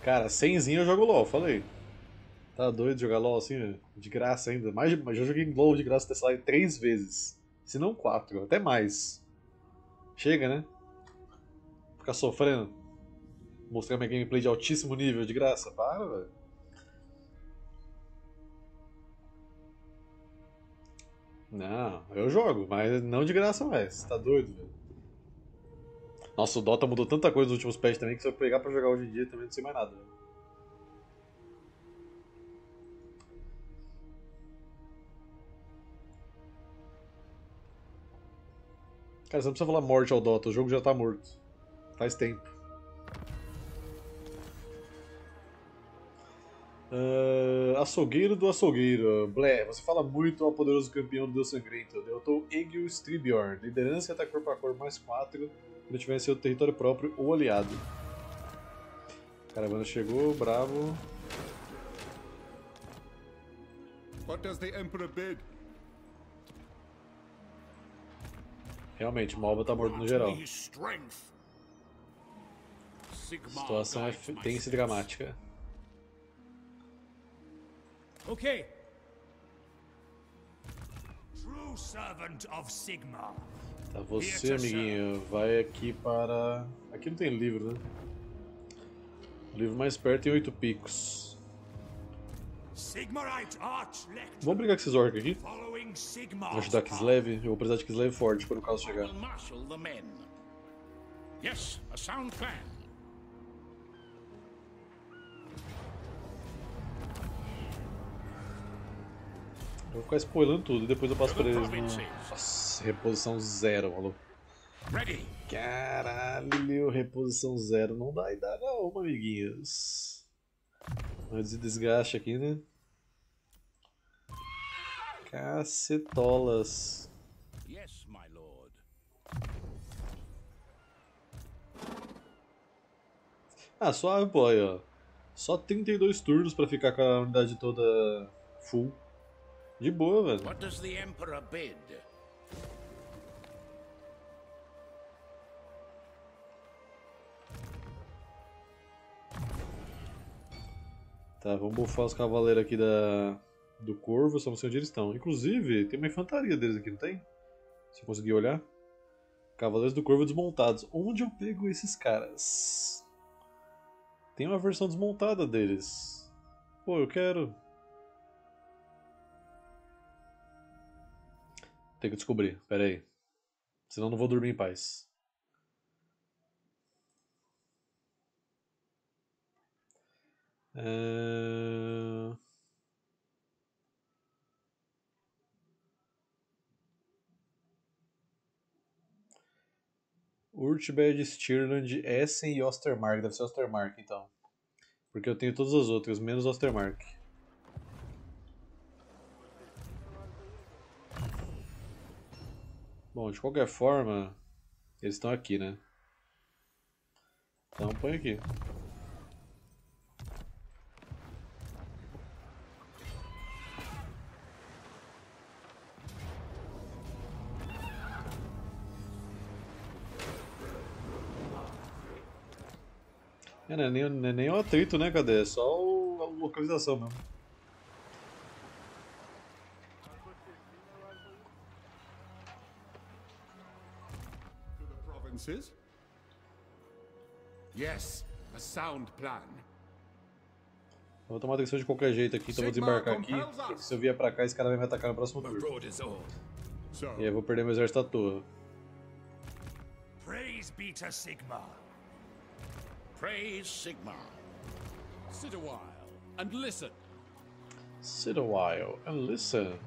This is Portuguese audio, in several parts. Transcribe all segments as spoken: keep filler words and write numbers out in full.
Cara, cenzinho eu jogo LOL, falei. Tá doido jogar LOL assim, de graça ainda. Mais de, já joguei LOL de graça dessa live três vezes. Se não quatro, até mais. Chega, né? Ficar sofrendo. Mostrar minha gameplay de altíssimo nível de graça. Para, velho. Não, eu jogo, mas não de graça mais. Tá doido, velho. Nossa, o Dota mudou tanta coisa nos últimos patches também que se eu pegar pra jogar hoje em dia também não sei mais nada, velho. Cara, você não precisa falar morte ao Dota, o jogo já tá morto. Faz tempo. Uh, açougueiro do açougueiro. Blé, você fala muito ao poderoso campeão do Deus Sangrento. Derrotou Egil Stribiorn. Liderança e ataque corpo a corpo mais quatro. Quando tiver em seu território próprio ou aliado. Caravana chegou, bravo. What does the Emperor bid? Realmente, o Malva tá morto no geral. A situação é tensa e dramática. Ok. True servant of Sigmar. Tá, você, amiguinho, vai aqui para... Aqui não tem livro, né? O livro mais perto tem oito picos. Vamos brigar com esses orcs aqui? Vou ajudar Kislev. Eu vou precisar de Kislev forte quando o caso chegar. Yes, a sound plan. Eu vou ficar spoilando tudo e depois eu passo pra eles no... Nossa, reposição zero, maluco. Caralho, reposição zero. Não dá e dá não, amiguinhos. Mas desgaste aqui, né? Cacetolas. Yes, my lord. Ah, suave, pô, aí, ó. Só trinta e dois turnos pra ficar com a unidade toda full. De boa, velho. What does the Emperor bid? Tá, vamos bufar os cavaleiros aqui da... do Corvo, só não sei onde eles estão. Inclusive, tem uma infantaria deles aqui, não tem? Se eu conseguir olhar. Cavaleiros do Corvo desmontados. Onde eu pego esses caras? Tem uma versão desmontada deles. Pô, eu quero. Tem que descobrir, pera aí. Senão não vou dormir em paz. É... Urtbed, Stirland, Essen e Ostermark. Deve ser Ostermark então. Porque eu tenho todas as outras, menos Ostermark. Bom, de qualquer forma, eles estão aqui, né? Então põe aqui. É, não é nem, não é nem o atrito, né, cadê? É só o, a localização mesmo. To the provinces? Yes, a sound plan. Eu vou tomar atenção de qualquer jeito aqui, então vou desembarcar aqui. Se eu vier pra cá, esse cara vai me atacar no próximo turno. E aí eu vou perder meu exército à toa. Praise be to Sigmar. Praise Sigmar. Sit a while and listen. Sit a while and listen.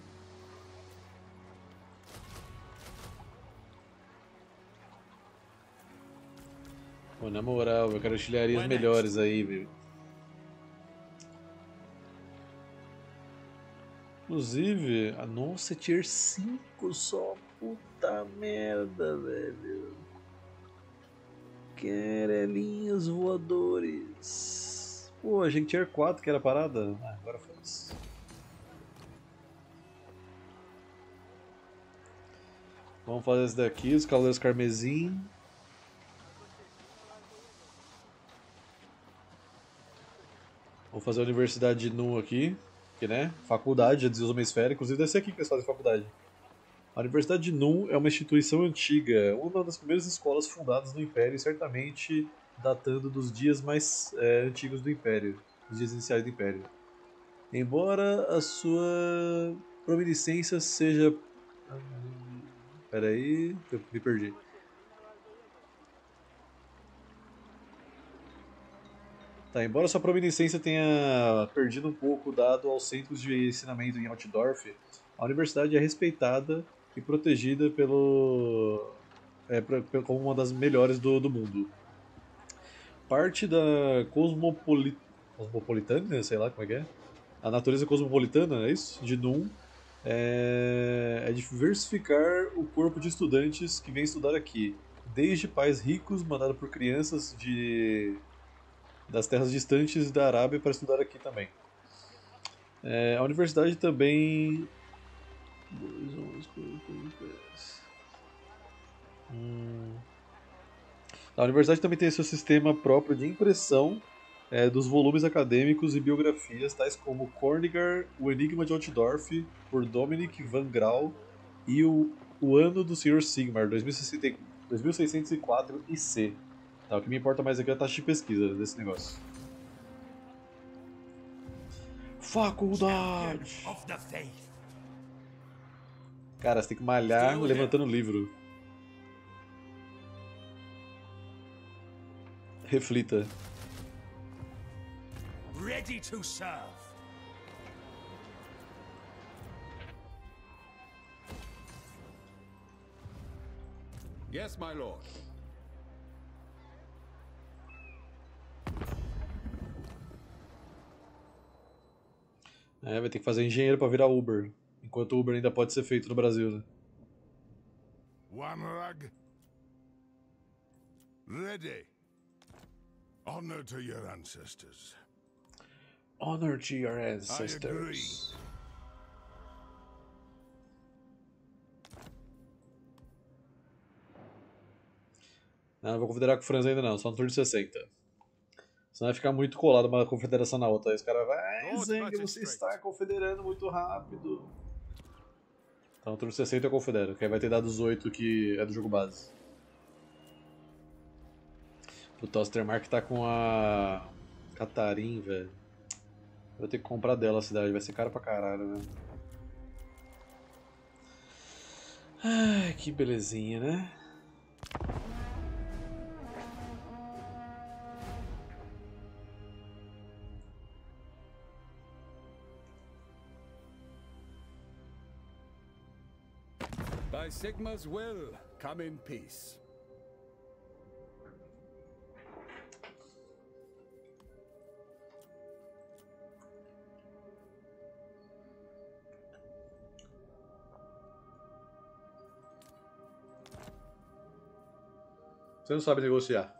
Pô, na moral, eu quero artilharias melhores aí, velho. Inclusive, a nossa tier cinco só. Puta merda, velho. Querelinhos voadores. Pô, a gente tier quatro que era parada. Ah, agora foi isso. Vamos fazer esse daqui, os Cavaleiros Carmesim. Vou fazer a Universidade de Num aqui, que né, faculdade, já dizia os homens fera, inclusive deve ser aqui que eles fazem faculdade. A Universidade de Num é uma instituição antiga, uma das primeiras escolas fundadas no Império e certamente datando dos dias mais é, antigos do Império, dos dias iniciais do Império. Embora a sua prominiscência seja... Pera aí, eu me perdi. Tá, embora sua prominiscência tenha perdido um pouco dado aos centros de ensinamento em Altdorf, a universidade é respeitada e protegida pelo, é, pra- pra- como uma das melhores do, do mundo. Parte da cosmopoli, cosmopolitana, sei lá como é que é, a natureza cosmopolitana, é isso? De Num, é, é diversificar o corpo de estudantes que vêm estudar aqui, desde pais ricos mandados por crianças de das terras distantes da Arábia para estudar aqui também. É, a universidade também. Hum. A universidade também tem seu sistema próprio de impressão é, dos volumes acadêmicos e biografias, tais como Korniger, O Enigma de Altdorf, por Dominic Van Grau, e o, o Ano do senhor Sigmar, dois mil e seiscentos e quatro I C. Tá, o que me importa mais aqui é a taxa de pesquisa desse negócio. Faculdade! Of the faith. Cara, você tem que malhar Still levantando o livro. Reflita. Ready to serve. Yes, my lord. É, vai ter que fazer engenheiro pra virar Uber. Enquanto Uber ainda pode ser feito no Brasil, né? Wamrag. Ready. Honor to your ancestors. Honor to your I agree. ancestors. Não, não vou confederar com o Franz ainda não, só no turno de sessenta. Senão vai ficar muito colado uma confederação na outra. Aí os caras vão, ai, Lord Zeng, você Magistrate. está confederando muito rápido. Então no turno de sessenta eu confedero, que aí vai ter dado os oito que é do jogo base. Puta, o Ostermark tá com a Catarin, velho. Vou ter que comprar dela a cidade, vai ser caro pra caralho, né? Ai, que belezinha, né? By Sigma's will, come in peace. Você não sabe negociar.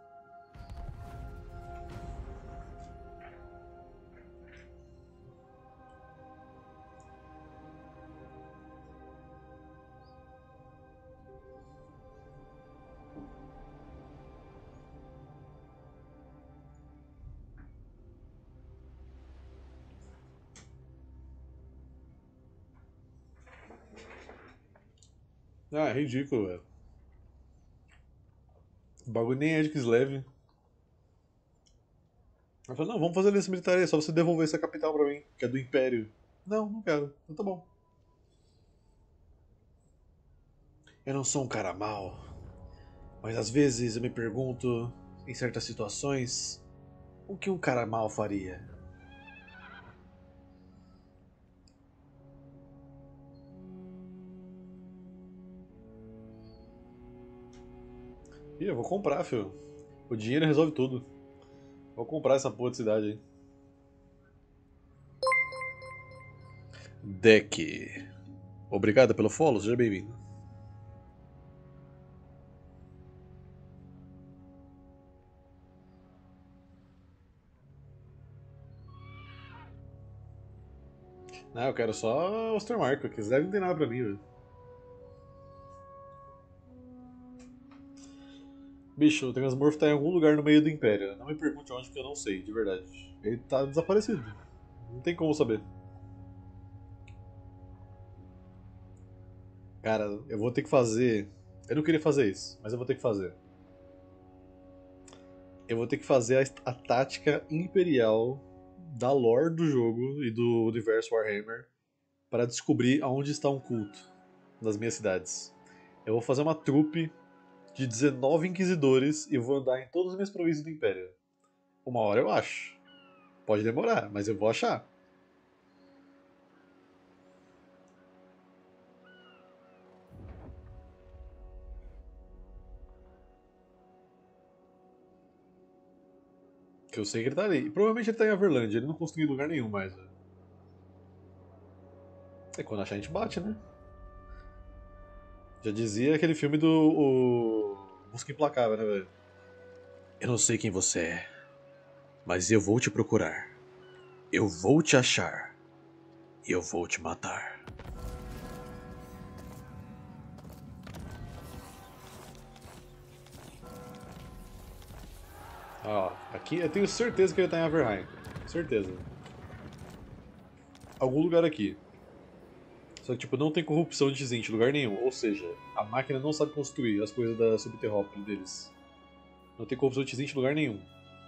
Ah, é ridículo, velho. O bagulho nem é de Kislev. Ela falou, não, vamos fazer aliança militar aí, é só você devolver essa capital pra mim, que é do Império. Não, não quero. Então tá bom. Eu não sou um cara mau, mas às vezes eu me pergunto, em certas situações, o que um cara mau faria? Ih, eu vou comprar, filho. O dinheiro resolve tudo. Vou comprar essa porra de cidade aí. Deck. Obrigado pelo follow, seja bem-vindo. Não, eu quero só Ostermark, porque eles devem ter nada pra mim, velho. Bicho, o Transmorph tá em algum lugar no meio do Império. Não me pergunte onde, porque eu não sei, de verdade. Ele tá desaparecido. Não tem como saber. Cara, eu vou ter que fazer... Eu não queria fazer isso, mas eu vou ter que fazer. Eu vou ter que fazer a, a tática imperial da lore do jogo e do universo Warhammer para descobrir aonde está um culto nas minhas cidades. Eu vou fazer uma trupe de dezenove inquisidores e vou andar em todas as minhas províncias do Império. Uma hora eu acho. Pode demorar, mas eu vou achar. Que eu sei que ele tá ali. E provavelmente ele tá em Averland, ele não conseguiu lugar nenhum mais. Velho. É quando achar a gente bate, né? Já dizia aquele filme do o... Busca Implacável, né, velho? Eu não sei quem você é, mas eu vou te procurar. Eu vou te achar. E eu vou te matar. Ó, aqui eu tenho certeza que ele tá em Averheim. Certeza. Algum lugar aqui. Só que, tipo, não tem corrupção de Tzint em lugar nenhum. Ou seja, a máquina não sabe construir as coisas da subterrópole deles. Não tem corrupção de Tzint em lugar nenhum.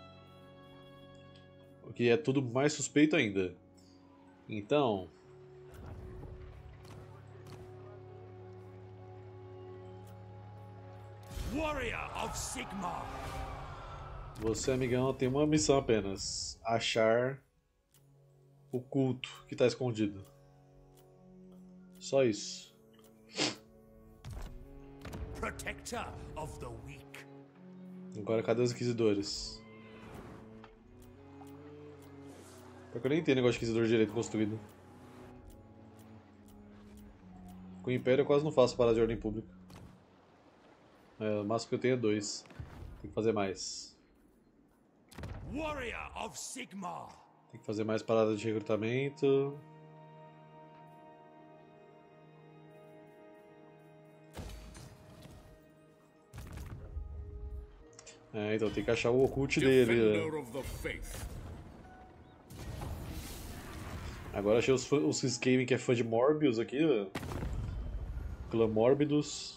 O que é tudo mais suspeito ainda. Então... Warrior of Sigmar. Você, amigão, tem uma missão apenas. Achar o culto que está escondido. Só isso. Protector of the weak. Agora, cadê os inquisidores? Porque eu nem tenho negócio de inquisidor direito construído. Com o Império eu quase não faço parada de ordem pública. É, o máximo que eu tenho é dois. Tem que fazer mais. Warrior of Sigmar. Tem que fazer mais parada de recrutamento. É, então tem que achar o occult dele. Defender of the faith. Agora achei os, fã- os Skaven que é fã de Morbius aqui, ó. Clã Morbidus.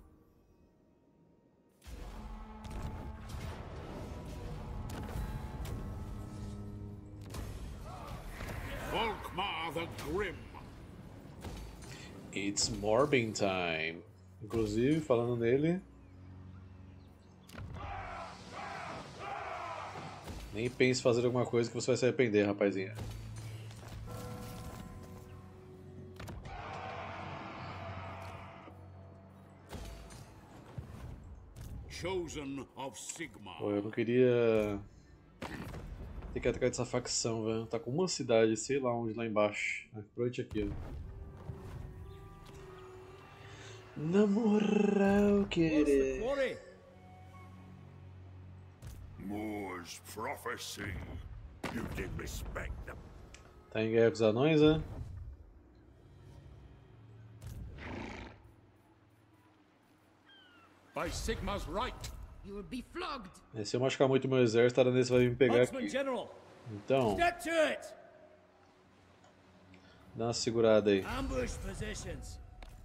Volkmar the Grim. It's Morbin time. Inclusive, falando nele. Nem pense em fazer alguma coisa que você vai se arrepender, rapazinha. Chosen of Sigmar. Pô, eu não queria ter que atacar dessa facção, velho. Tá com uma cidade, sei lá onde, lá embaixo. Ah, provavelmente aqui, ó. Na moral, querer. Quarry. Moore's prophecy. You did respect them. Tá em guerra com os anões, né? By Sigmar's right. You will be flogged. É, se eu machucar muito meu exército, a Aranense vai me pegar Huntsman aqui. General. Então, Get to it. dá uma segurada aí. Ambush positions.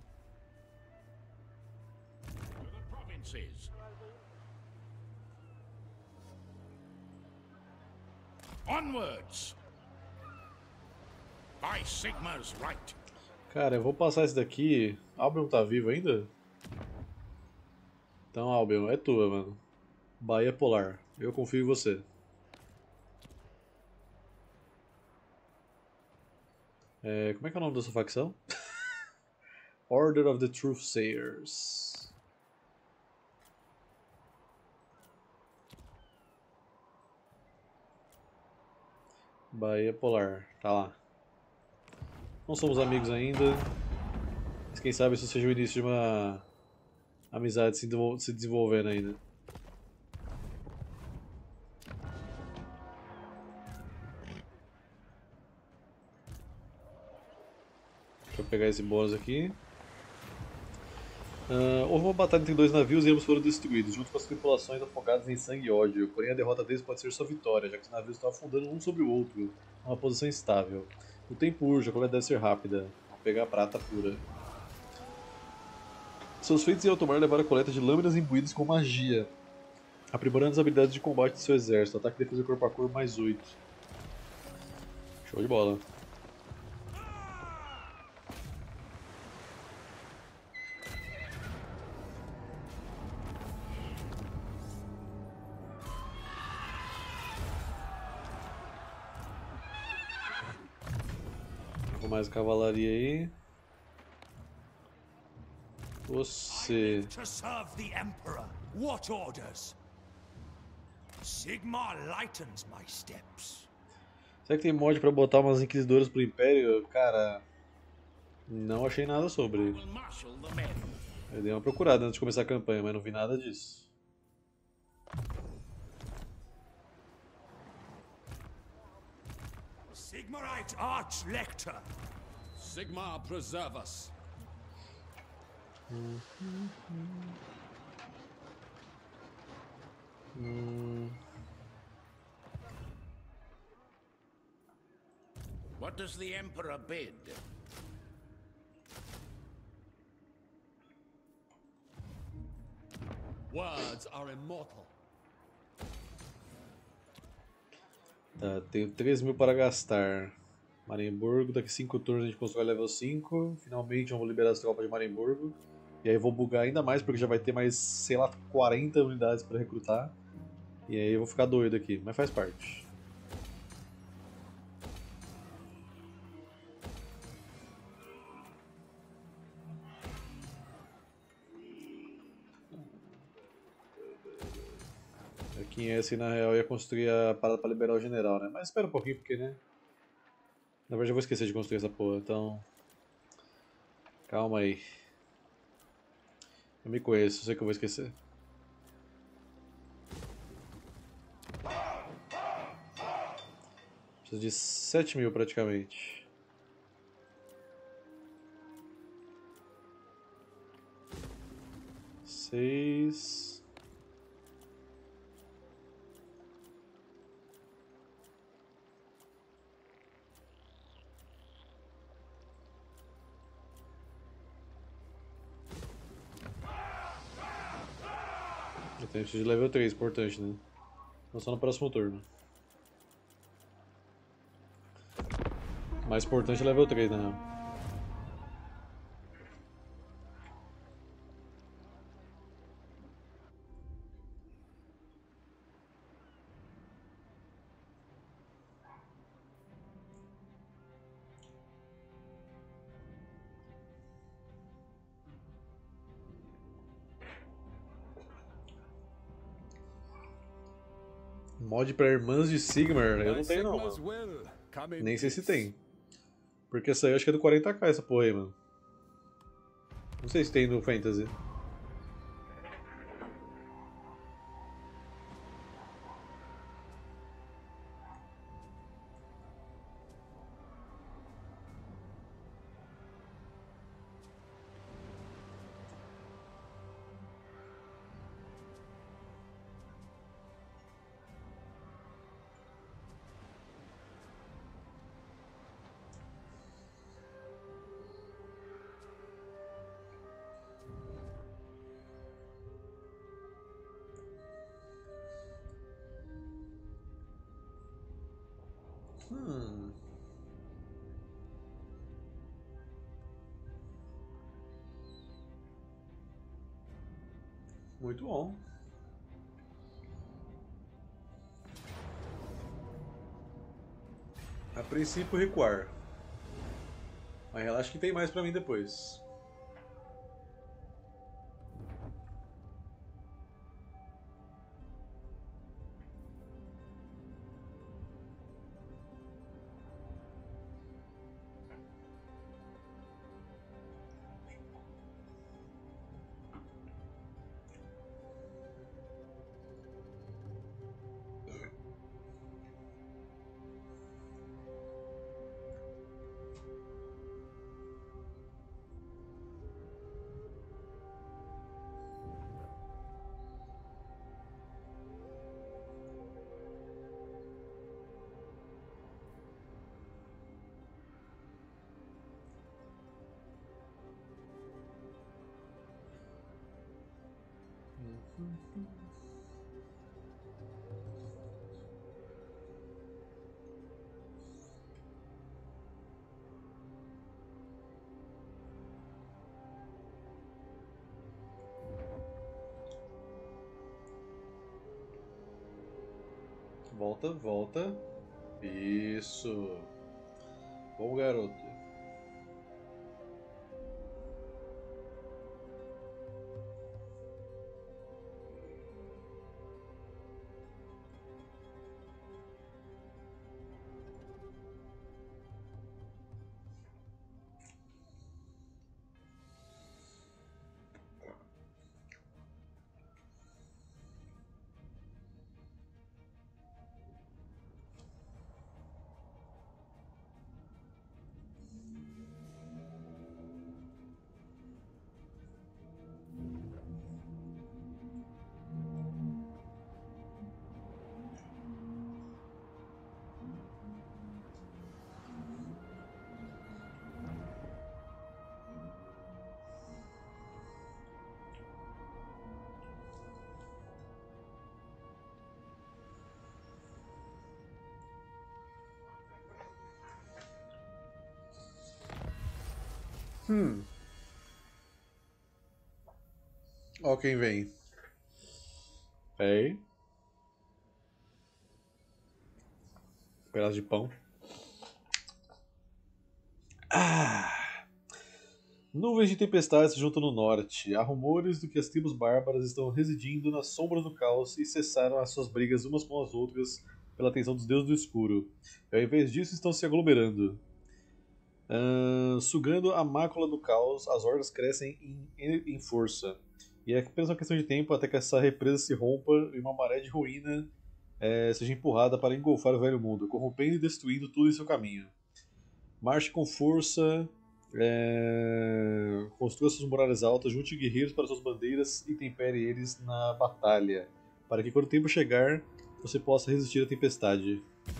To the provinces. Onwards. By Sigmar's right. Cara, eu vou passar esse daqui. Albion tá vivo ainda? Então, Albion, é tua, mano. Bahia Polar. Eu confio em você. É, como é que é o nome dessa facção? Order of the Truthsayers. Bahia Polar. Tá lá. Não somos amigos ainda. Mas quem sabe isso seja o início de uma amizade se desenvol- se desenvolvendo ainda. Deixa eu pegar esse bônus aqui. Uh, houve uma batalha entre dois navios e ambos foram destruídos, junto com as tripulações afogadas em sangue e ódio. Porém, a derrota deles pode ser sua vitória, já que os navios estão afundando um sobre o outro, numa posição estável. O tempo urge, a coleta deve ser rápida. Vamos pegar a prata pura. Seus feitos em alto mar levaram a coleta de lâminas imbuídas com magia, aprimorando as habilidades de combate de seu exército. Ataque e defesa corpo a corpo mais oito. Show de bola. Vou mais cavalaria aí. Você. To serve the Emperor. What orders? Sigmar lightens my steps. Será que tem mod pra botar umas inquisidoras pro Império? Cara, não achei nada sobre. Will marshal the men. Eu dei uma procurada antes de começar a campanha, mas não vi nada disso. Sigmarite Archlector. Sigmar preserve us. Hum, What does the Emperor bid? Words are immortal. tá, tenho três mil para gastar. Marienburgo, daqui cinco turnos a gente constrói level cinco. Finalmente vamos liberar as tropas de Marienburgo. E aí eu vou bugar ainda mais porque já vai ter mais, sei lá, quarenta unidades para recrutar. E aí eu vou ficar doido aqui, mas faz parte. Aqui em S, na real, ia construir a parada para liberar o general, né? Mas espera um pouquinho porque, né? Na verdade eu vou esquecer de construir essa porra, então... Calma aí. Eu me conheço, sei que eu vou esquecer. Preciso de sete mil praticamente. Seis. Eu tenho de level três, importante, né? Não só no próximo turno. Mais importante é level três, na real. Mod pra Irmãs de Sigmar, eu não tenho não, Sigma's mano. will, come in Nem sei se peace. tem. Porque essa aí eu acho que é do quarenta k essa porra aí, mano. Não sei se tem no Fantasy. Hum. Muito bom. A princípio recuar. Mas relaxa que tem mais pra mim depois. Volta, volta. Isso. Bom garoto. Hum. Ó quem vem. Peraí. Pedaço de pão. Ah. Nuvens de tempestade se juntam no norte. Há rumores de que as tribos bárbaras estão residindo nas sombras do caos e cessaram as suas brigas umas com as outras pela atenção dos deuses do escuro. E ao invés disso estão se aglomerando. Uh, sugando a mácula do caos, as hordas crescem em, em força. E é apenas uma questão de tempo até que essa represa se rompa e uma maré de ruína é, seja empurrada para engolfar o velho mundo, corrompendo e destruindo tudo em seu caminho. Marche com força, é, construa suas muralhas altas, junte guerreiros para suas bandeiras e tempere eles na batalha, para que quando o tempo chegar, você possa resistir à tempestade.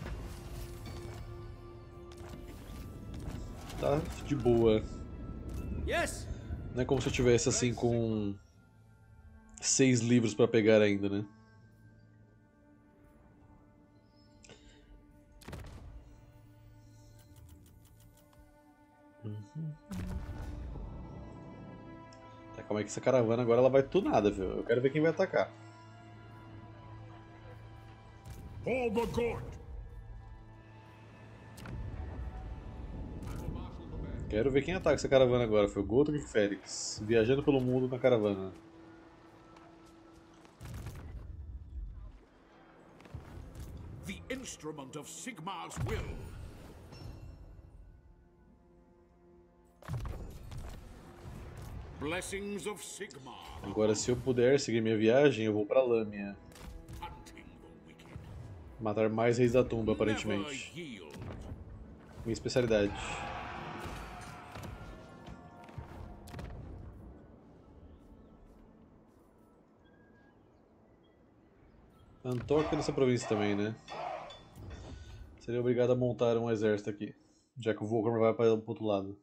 Tá de boa. Yes. Não é como se eu tivesse assim com seis livros pra pegar ainda, né? Uhum. Tá, calma aí que essa caravana agora ela vai tunada, viu? Eu quero ver quem vai atacar. For the good. Quero ver quem ataca essa caravana agora. Foi o Gotrek e Félix, viajando pelo mundo na caravana. The instrument of Sigmar's will. Blessings of Sigmar. Agora, se eu puder seguir minha viagem, eu vou pra Lâmia. Hunting the wicked. Matar mais reis da tumba, aparentemente. Never yield. Minha especialidade. Antork é nessa província também, né? Seria obrigado a montar um exército aqui, já que o Volcom vai para o outro lado.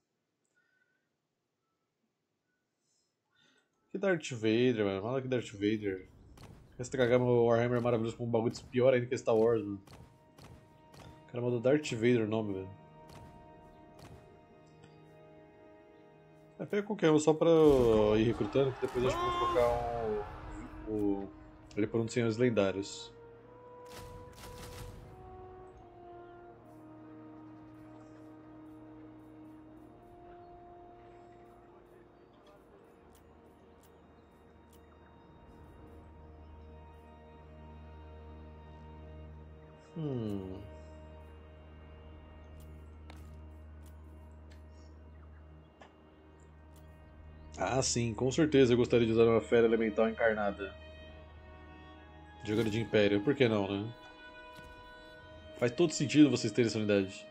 Que Darth Vader, mano. Fala que Darth Vader. Quer estragar meu Warhammer maravilhoso com um bagulho pior ainda que Star Wars, mano. O cara mandou Darth Vader o nome, velho. É, pega qualquer um só pra eu ir recrutando, que depois acho que eu vou colocar um. um ele por um dos senhores lendários. Hum. Ah, sim, com certeza eu gostaria de usar uma fera elemental encarnada. Jogador de Império, por que não, né? Faz todo sentido vocês terem essa unidade.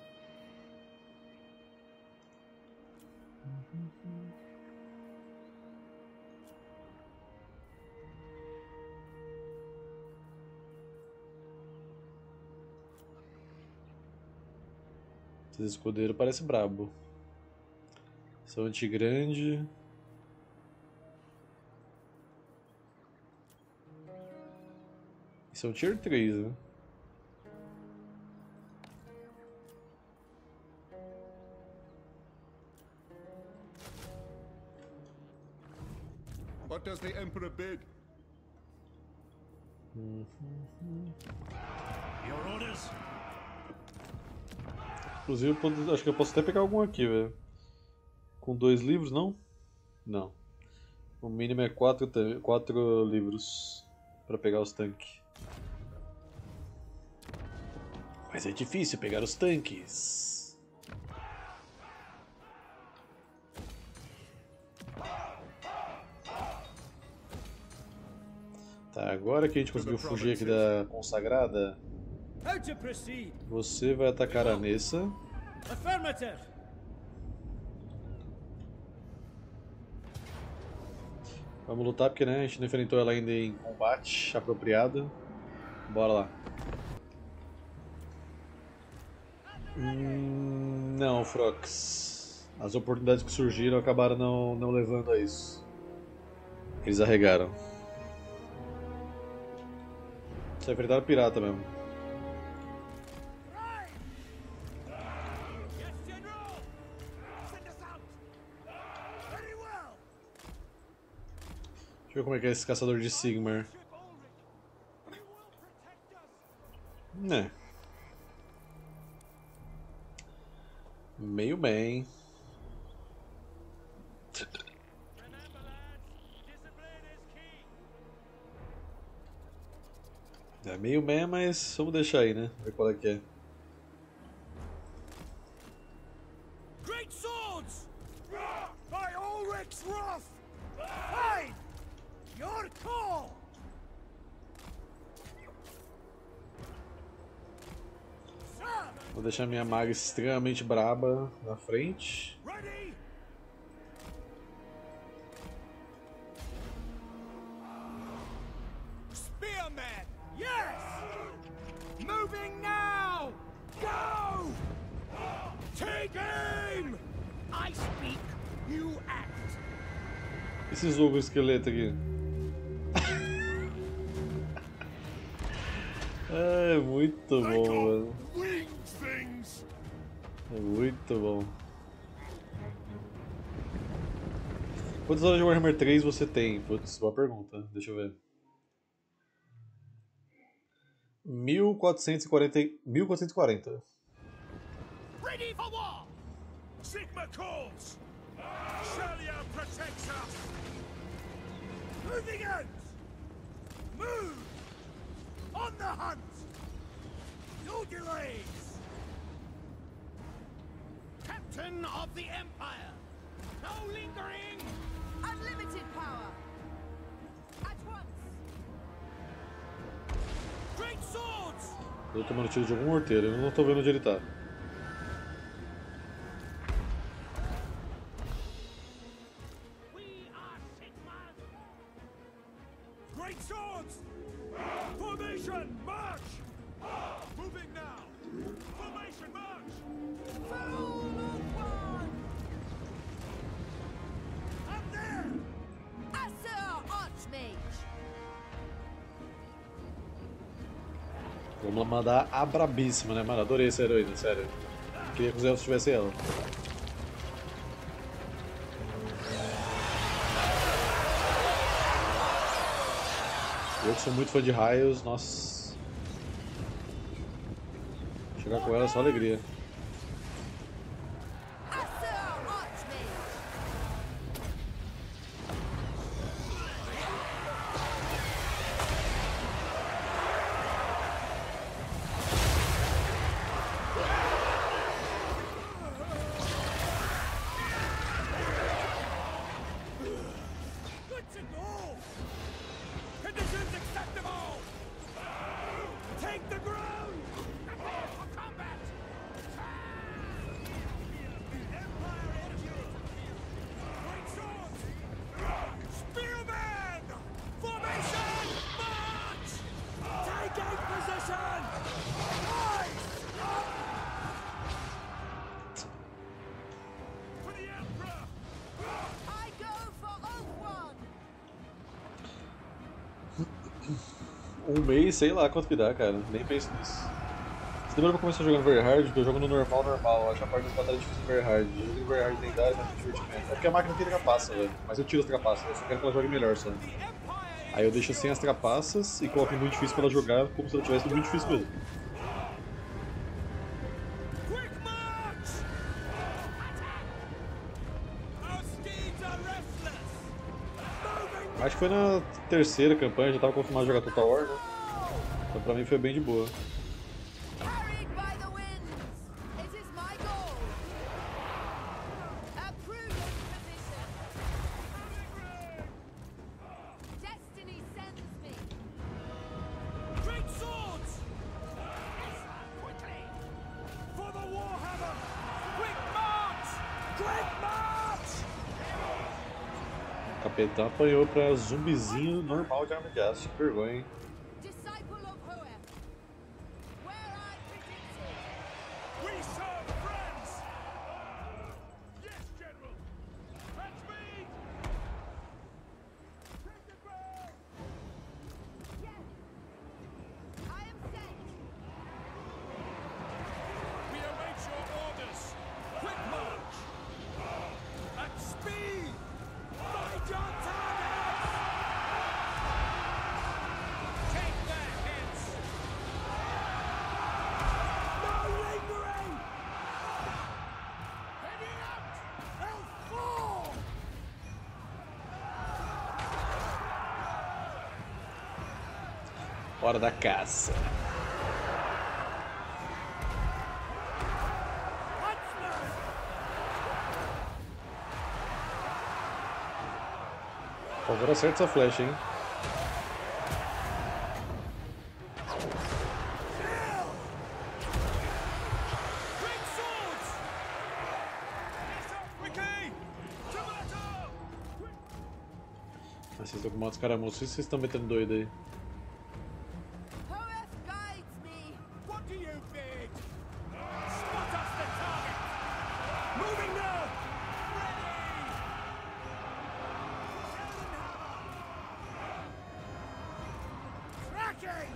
Esse escudeiro parece brabo. São antigrande. Isso é um tier três, né? What does the Emperor bid? Your orders? Inclusive, eu posso- acho que eu posso até pegar algum aqui, velho. Com dois livros, não? Não. O mínimo é quatro, ta- quatro livros pra pegar os tanques. Mas é difícil pegar os tanques. Tá, agora que a gente conseguiu fugir aqui da consagrada, How to proceed? você vai atacar a Nessa. Affirmative. Vamos lutar porque, né, a gente não enfrentou ela ainda em combate apropriado. Bora lá. Hum, não, Frox. As oportunidades que surgiram acabaram não, não levando a isso. Eles arregaram. Você vai enfrentar o pirata mesmo. Yes, General. Send us out. Very well. Deixa eu ver como é que é esse caçador de Sigmar. Ship Ulrich. You will protect us. Né. Meio bem. Remember, lads, discipline is key. É meio bem, mas vamos deixar aí, né? Ver qual é que é. Great swords! By Ulrich's wrath! Fine! Your call! Sir! Vou deixar minha maga extremamente braba na frente. Ready? Spearman! Yes! Moving now! Go! Take aim! I speak, you act. Esses ogros esqueleto aqui. É muito bom, mano. Winged things! É muito bom. Quantas horas de Warhammer três você tem? Putz, boa pergunta. Deixa eu ver. mil quatrocentos e quarenta. mil quatrocentos e quarenta. Ready for war! Sigma calls! Shelia protects us! Moving out! Move! On the hunt! No delays! Captain of the Empire! No lingering! Unlimited power! At once! Great swords! Eu tô tomando tiro de algum morteiro, eu não tô vendo onde ele tá. We are Sigmar! Great swords! Formation, march! Moving now! Formation, march! Up there! Asur Archmage! Vamos mandar a brabíssima, né, mano? Adorei essa heroína, sério. Queria que os elfos tivessem ela. Eu que sou muito fã de raios, nossa. Chegar com ela é só alegria. Asur Archmage! Good to go! Conditions acceptable! Take the ground! Prepare for combat! Empire engine! Great swords! Spearman! Formation! March! Taking position! Rise! For the Emperor! I go for Oath One! Um mês, sei lá quanto que dá, cara. Nem penso nisso. Se demora pra começar jogando Very Hard, eu jogo no normal, normal. Acho a parte das batalhas difícil no Very Hard. Eu jogo no Very Hard lendário, mas tem divertimento. É porque a máquina tem trapaça, velho. Mas eu tiro as trapaças, eu só quero que ela jogue melhor, só. Aí eu deixo sem as trapaças e coloco em muito difícil pra ela jogar como se ela tivesse no muito difícil mesmo. Quick march! Our steeds are restless! Moving! Acho que foi na terceira campanha, já tava acostumado a jogar Total War, né? Então pra mim foi bem de boa. Carried by the winds, it is my goal. A prudent position. Destiny sends me. Great swords! Quickly! For the Warhammer! Quick march! Quick march! O capitão apanhou pra zumbizinho normal de arma de aço. Que vergonha, hein? Disciple of Hoeth. Where I predicted. We serve friends! Yes, General! At speed! Take the ground! Yes. I am sent. We await your orders! Quick march! At speed! Find your targets! Take their heads! No lingering! Heading out! They'll fall! Hora da caça. Huntsman! Por favor, acerte essa flecha, hein? Great swords! Quickly! To battle! Ah, vocês estão com motos caramuços, vocês estão metendo doido aí. Hoeth guides me. What do you think? Spot us the target! Moving now! Ready! Tracking!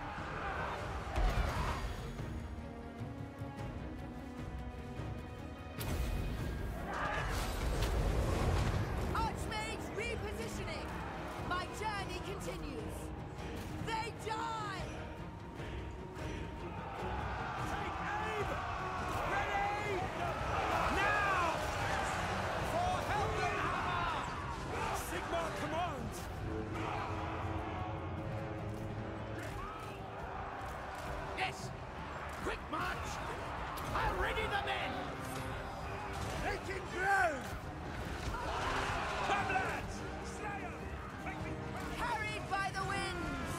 Archmage repositioning. My journey continues. They die. Take aim! Ready! Now! For Heldenhammer! Sigma commands! Yes! Quick march! I'll ready the men! Taking ground! Comrades! Slayer! Taking ground! Carried by the winds.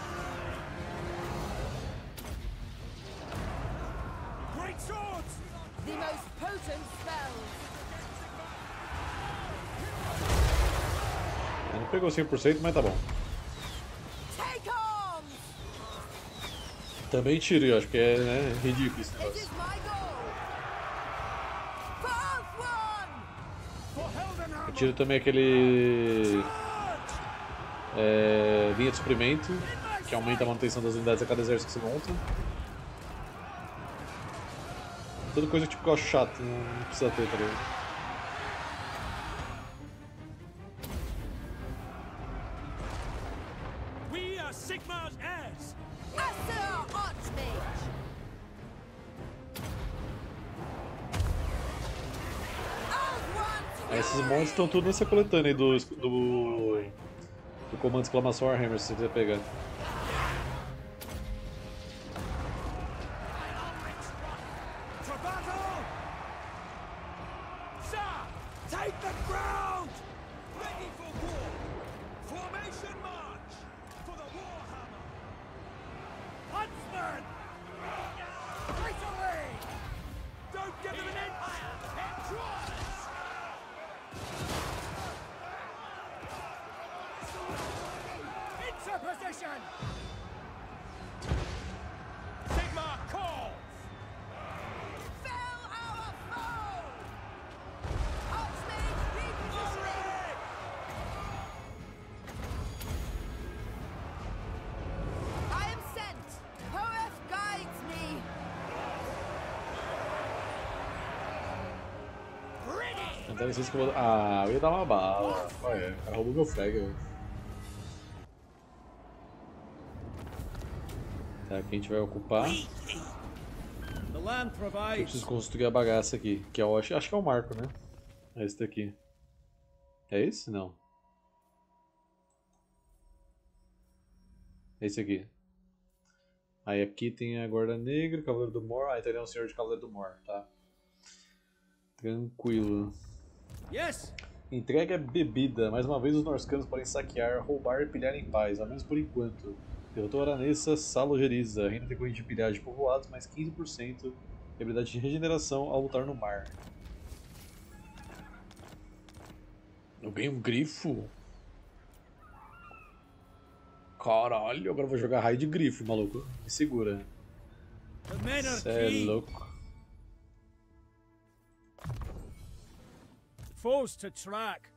Great swords! The most potent spells. Não pegou cem por cento, mas tá bom. Take arms. Também tiro, eu acho que é, né, ridículo esse It negócio. is my goal. For one. For Heldenhammer! Eu tiro também aquele é, linha de suprimento, que aumenta a manutenção das unidades a cada exército que você monta. Toda coisa tipo que eu acho chato, não, não precisa ter, tá ligado? We are Sigmar's heirs! Asur Archmage. Old ones. Aí esses monstros estão tudo nessa coletânea aí do, do, do comando exclamação Warhammer, se você quiser pegar. To battle! Sir! Take the ground! Ready for war! Formation march! For the Warhammer! Huntsman! Right away! Don't give them an inch! Into position! Dá licença que eu vou... Ah, eu ia dar uma bala. Qual é? O cara roubou meu frag, velho. Tá, aqui a gente vai ocupar. The land Eu provides. preciso construir a bagaça aqui, que eu acho, acho que é o marco, né? É esse daqui. É esse? Não. É esse aqui. Aí aqui tem a Guarda Negra, Cavaleiro do Mor. Ah, então ele é um senhor de Cavaleiro do Mor, tá? Tranquilo. Yes. Entregue a bebida. Mais uma vez os Norscanos podem saquear, roubar e pilhar em paz, ao menos por enquanto. Derrotou Aranessa, Salogeriza, reina decorrente de pilhagem de povoados, mais quinze por cento e habilidade de regeneração ao lutar no mar. Eu ganhei um grifo? Caralho, agora eu vou jogar raio de grifo, maluco. Me segura. The men are Cê é keen. louco. Foes to track.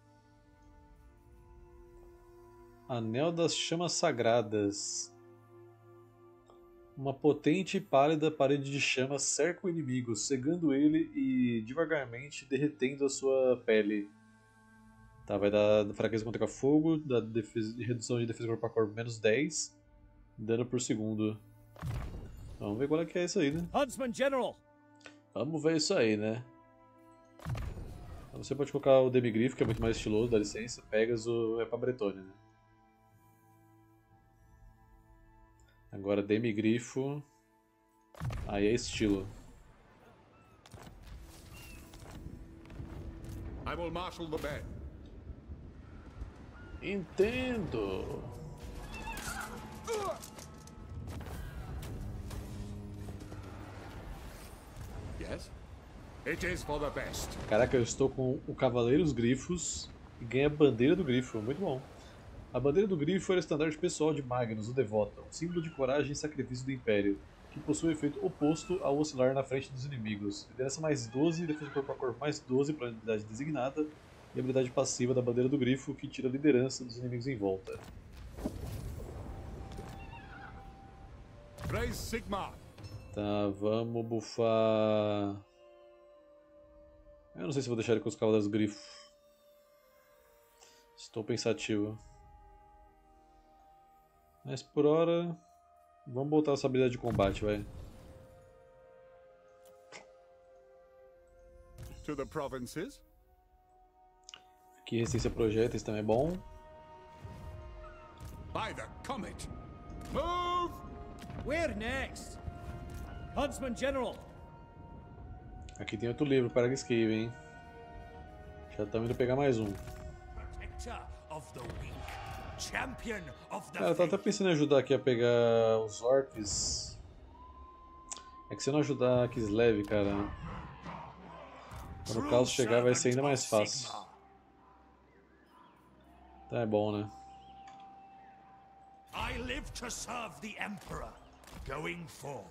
Anel das Chamas Sagradas. Uma potente e pálida parede de chamas cerca o inimigo, cegando ele e devagarmente derretendo a sua pele. Tá, vai dar fraqueza contra fogo, dá defesa, redução de defesa corpo a corpo menos dez, dano por segundo. Vamos ver qual é que é isso aí, né? Huntsman General. Vamos ver isso aí, né? Você pode colocar o Demigrifo, que é muito mais estiloso, dá licença. Pegasus é pra Bretônia, né? Agora Demigrifo. Aí é estilo. I will marshal the band. Entendo. Yes? It is for the best. Caraca, eu estou com o Cavaleiros Grifos e ganha a bandeira do Grifo. Muito bom. A bandeira do Grifo era o estandarte pessoal de Magnus, o Devota, um símbolo de coragem e sacrifício do Império, que possui um efeito oposto ao oscilar na frente dos inimigos. Liderança mais doze, defesa corpo a corpo mais doze para a habilidade designada, e a habilidade passiva da bandeira do Grifo, que tira a liderança dos inimigos em volta. Praise Sigmar. Tá, vamos bufar... Eu não sei se vou deixar ele com os Cavaleiros Grifo. Estou pensativo. Mas por hora, vamos botar essa habilidade de combate, vai. To the provinces. Aqui resistência a projéteis também é bom. By the comet. Move! Where next? Huntsman General. Aqui tem outro livro para esquiva, hein. Já estamos indo pegar mais um. Protector of the weak. Champion of the Cara, eu tava até faith. pensando em ajudar aqui a pegar os orcs. É que se eu não ajudar a Kislev, cara, quando o caos chegar vai ser ainda mais fácil. Tá, é bom, né? I live to serve the Emperor, going forth.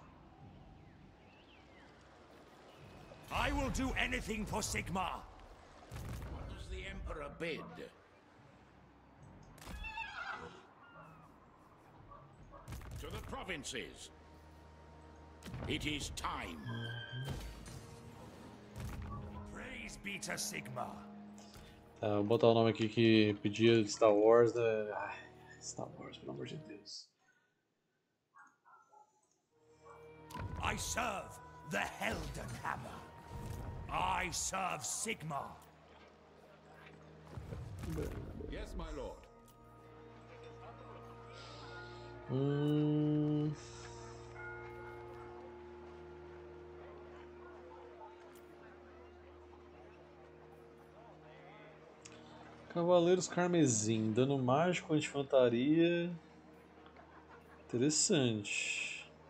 I will do anything for Sigmar. What does the Emperor bid? To the provinces. It is time. Praise be to Sigmar. Tá, vou botar o nome aqui que pedia de Star Wars, né? Ai, Star Wars, pelo amor de Deus. I serve the Heldenhammer. I serve Sigmar. Yes, my lord. Hum... Cavaleiros Carmesim, dano mágico, anti-infantaria. Interessante.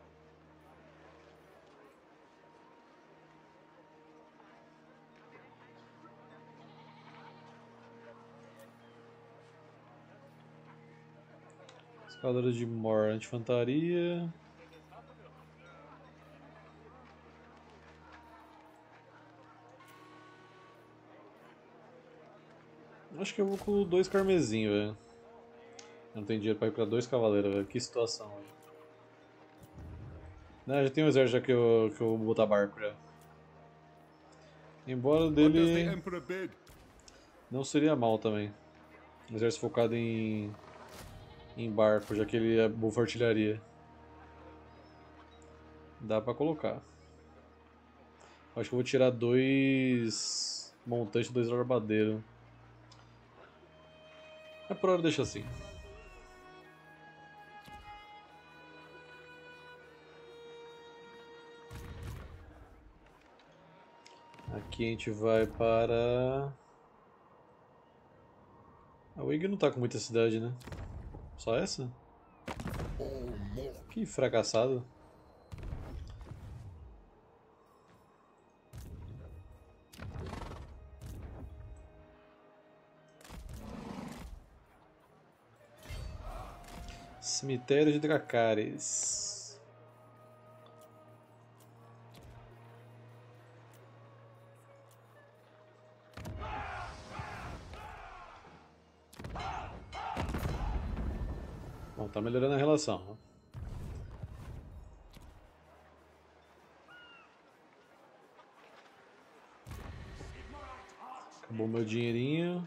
Cavaleiros de Mor, anti-infantaria. Acho que eu vou com dois carmesim, velho. Não tem dinheiro pra ir pra dois cavaleiros, velho. Que situação, velho. Não, já tem um exército já que eu, que eu vou botar barco já. Embora What does the dele Emperor bid? não seria mal também. Um exército focado em, em barco, já que ele é buff artilharia. Dá pra colocar. Acho que eu vou tirar dois montantes e dois barbadeiros. É por hora deixa assim. Aqui a gente vai para... A Wig não tá com muita cidade, né? Só essa? Que fracassado. Cemitério de Dracarys. Bom, tá melhorando a relação, né? Acabou meu dinheirinho.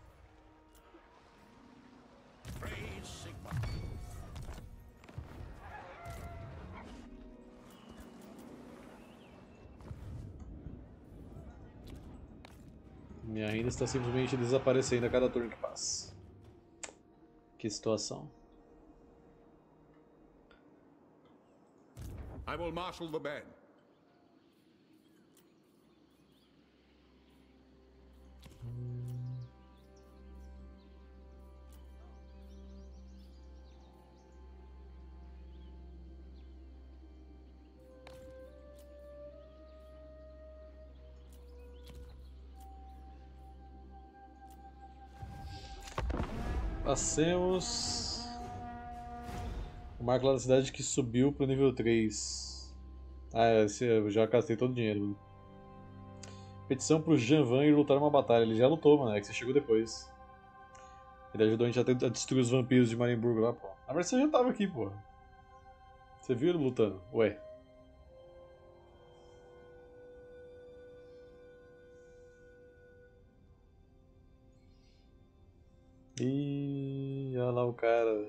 Minha renda está simplesmente desaparecendo a cada turno que passa. Que situação. I will marshal the men. Passemos. O marco lá da cidade que subiu pro nível três. Ah, esse, eu já gastei todo o dinheiro, mano. Petição pro Janvan ir lutar uma batalha. Ele já lutou, mano. É que você chegou depois. Ele ajudou a gente a destruir os vampiros de Marienburg lá, pô. Na verdade você já tava aqui, pô. Você viu ele lutando? Ué. Ih, olha lá o cara.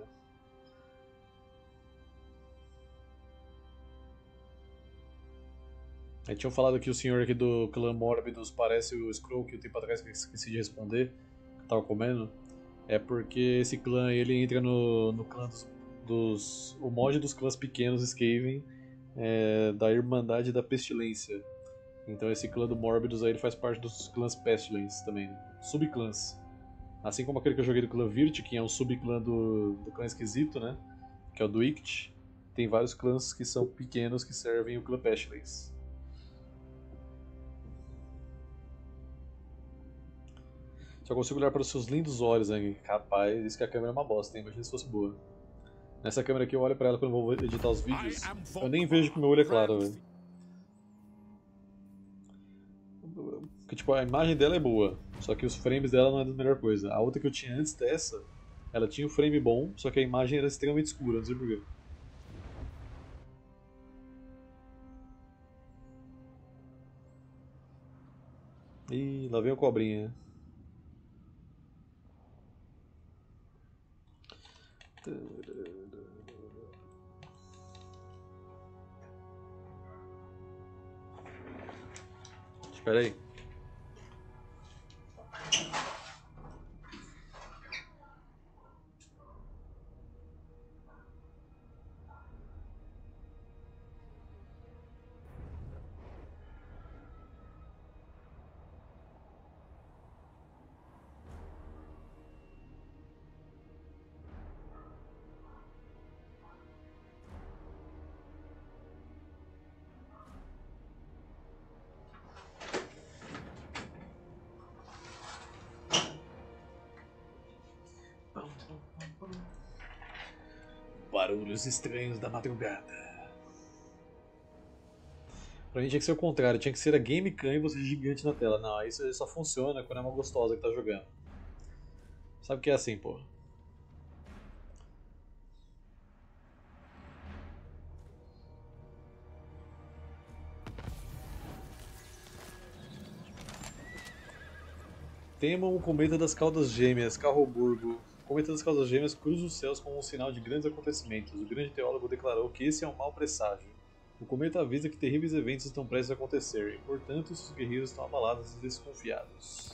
Aí tinham falado que o senhor aqui do clã Mórbidos parece o Skrull, que o tempo atrás que eu esqueci de responder, que eu tava comendo. É porque esse clã, ele entra no, no clã dos, dos... O mod dos clãs pequenos Skaven, é, da Irmandade da Pestilência. Então esse clã do Mórbidos aí ele faz parte dos clãs Pestilence também, né? Subclãs. Assim como aquele que eu joguei do clã Virt, que é um subclã do, do clã esquisito, né? Que é o do Ict. Tem vários clãs que são pequenos que servem o clã Pestilence. Só consigo olhar para os seus lindos olhos, hein? Rapaz, isso que a câmera é uma bosta, hein? Imagina se fosse boa. Nessa câmera aqui eu olho pra ela quando eu vou editar os vídeos. Eu nem vejo que meu olho é claro, velho. Porque, tipo, a imagem dela é boa, só que os frames dela não é da melhor coisa. A outra que eu tinha antes dessa, ela tinha um frame bom, só que a imagem era extremamente escura, não sei porquê. Ih, lá vem a cobrinha. Espera aí. Barulhos estranhos da madrugada. Pra mim tinha que ser o contrário, tinha que ser a Game Cam e você gigante na tela. Não, isso só funciona quando é uma gostosa que tá jogando. Sabe que é assim, pô. Temam o cometa das caudas gêmeas, Carroburgo. O cometa das caudas gêmeas cruza os céus como um sinal de grandes acontecimentos. O grande teólogo declarou que esse é um mau presságio. O cometa avisa que terríveis eventos estão prestes a acontecer, e portanto seus guerreiros estão abalados e desconfiados.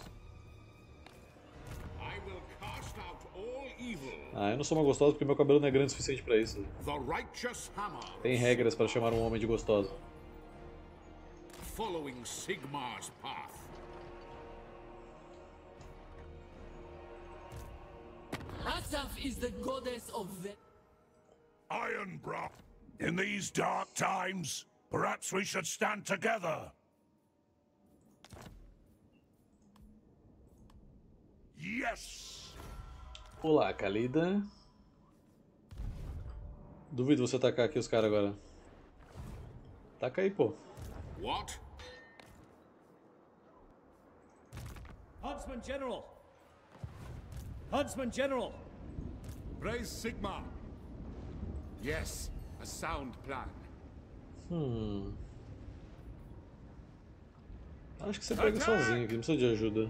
I will cast out all evil. Ah, eu não sou uma gostosa porque meu cabelo não é grande o suficiente pra isso. The righteous hammer. Tem regras para chamar um homem de gostosa. Following Sigmar's path. Asaf is the goddess of the... Ironbrow. In these dark times, perhaps we should stand together. Yes! Olá, Khalida. Duvido você atacar aqui os caras agora. Taca aí, pô. What? Huntsman General! Huntsman General! Raise Sigmar. Yes, a sound plan. Hum. Acho que você pega sozinho aqui, não precisa de ajuda.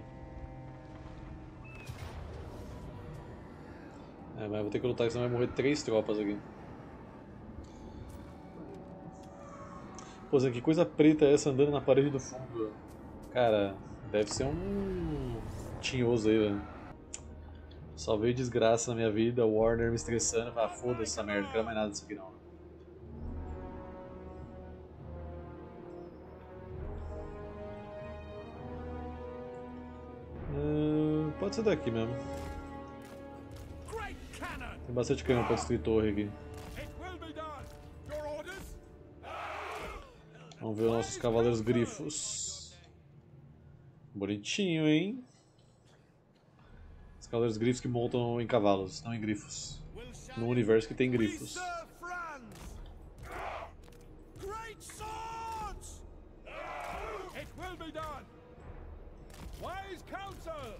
É, mas vou ter que lutar, senão vai morrer três tropas aqui. Pô, Zé, que coisa preta é essa andando na parede do fundo? Cara, deve ser um tinhoso aí, velho. Só veio desgraça na minha vida, Warner me estressando, mas foda-se essa merda, não quero mais nada disso aqui não. Uh, pode ser daqui mesmo. Tem bastante canhão pra destruir torre aqui. Vamos ver os nossos cavaleiros grifos. Bonitinho, hein? Os cavaleiros grifos que montam em cavalos, não em grifos. No universo que tem grifos. Wise counsel!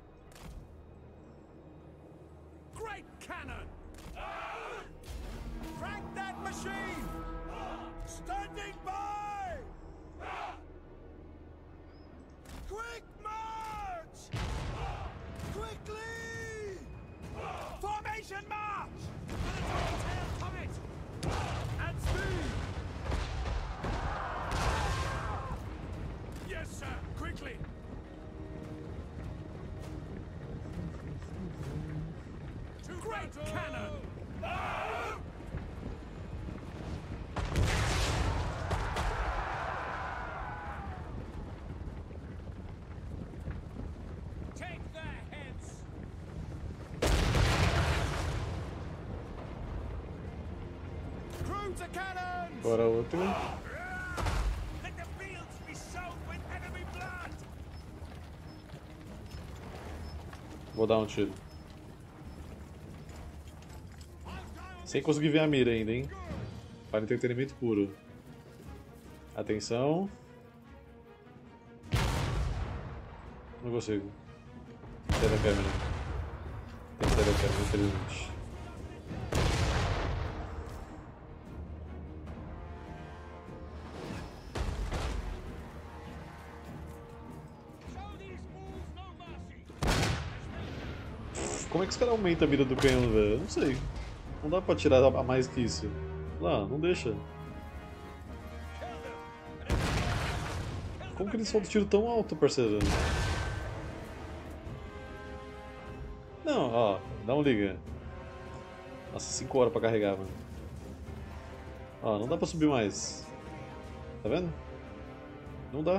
Great cannon! Crank that machine! Standing by! Quick march! Quickly! Formation march! Tail comet! And speed! Yes, sir! Quickly! Great cannon! Take their heads! Cruiser cannons! Bora outro. Let the fields be soaked with enemy blood! Vou dar um tiro. Sem conseguir ver a mira ainda, hein? Para entretenimento puro. Atenção. Não consigo. Sai da câmera. Tem que sair da câmera, infelizmente. Como é que os caras aumentam a mira do canhão, velho? Eu não sei. Não dá pra tirar a mais que isso. Lá, não deixa. Como que eles soltam tiro tão alto, parceiro? Não, ó, dá um liga. Nossa, cinco horas pra carregar, mano. Ó, não dá pra subir mais. Tá vendo? Não dá.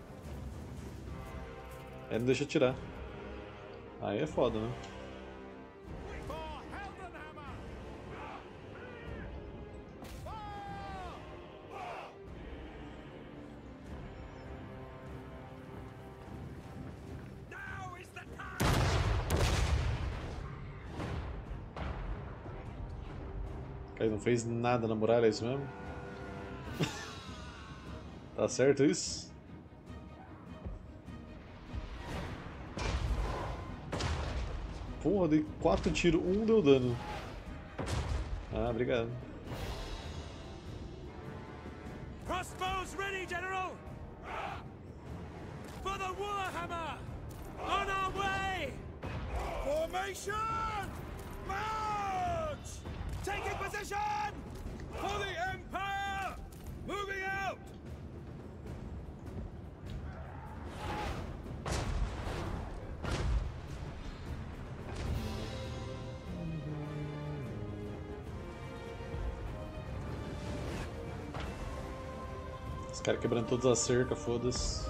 Aí não deixa eu tirar. Aí é foda, né? Ele não fez nada na muralha, é isso mesmo? Tá certo isso? Porra, dei quatro tiros, um deu dano. Ah, obrigado. Crossbows ready, General! For the Warhammer! On our way! Formation! March! Taking position! For the Empire! Moving out! Os caras quebrando todas as cercas, foda-se.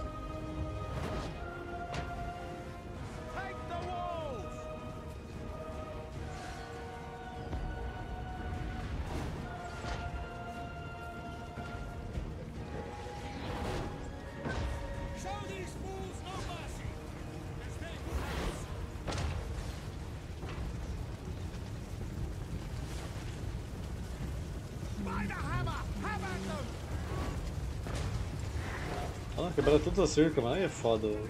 Take the walls! Show these fools no mercy! As they rise! By the hammer! Have at them! Ah, quebraram todas as cercas, mas aí é foda, velho.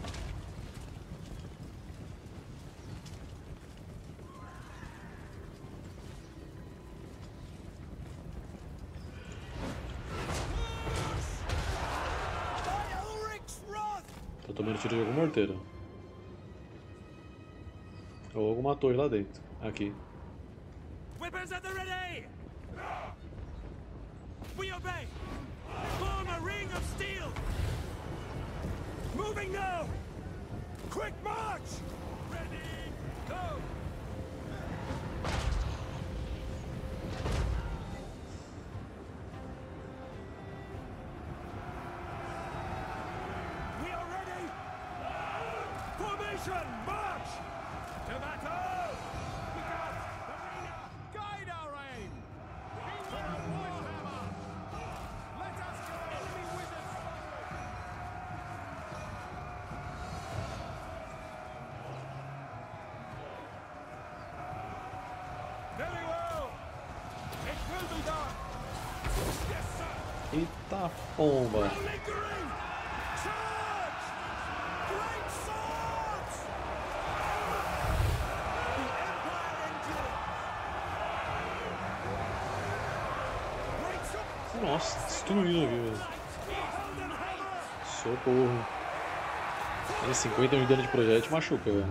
By Ulrich's wrath! Tô tomando tiro de algum morteiro. Ou alguma torre lá dentro. Aqui. Whippers at the ready! We obey! Form a ring of steel! Moving now! Quick march! Ready, go! We are ready! Formation, march! To battle! We got arena! Guide our aim! Beware of Warhammer! Let us go! Enemy wizards! Very well! It will be done! Yes, sir! Eita pomba! No lingering! Charge! Great swords! The Empire endures! Great swords! Nossa, destruiu aqui, velho. Golden hammer! Socorro. Tem cinquenta mil de dano de projétil, machuca, velho.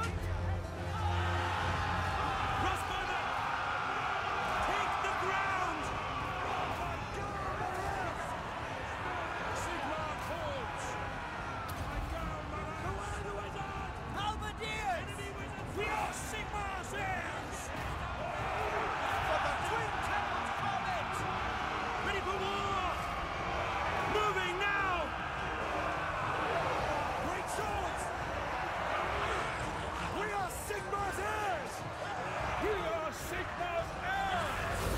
Crossbowmen! Take the ground! Sigmar holds! Away the wizard! Halberdiers! We are Sigmar's heirs! For the twin towers comet! Ready for war! Moving now! Great swords! We are Sigmar's heirs! We are Sigmar's heirs!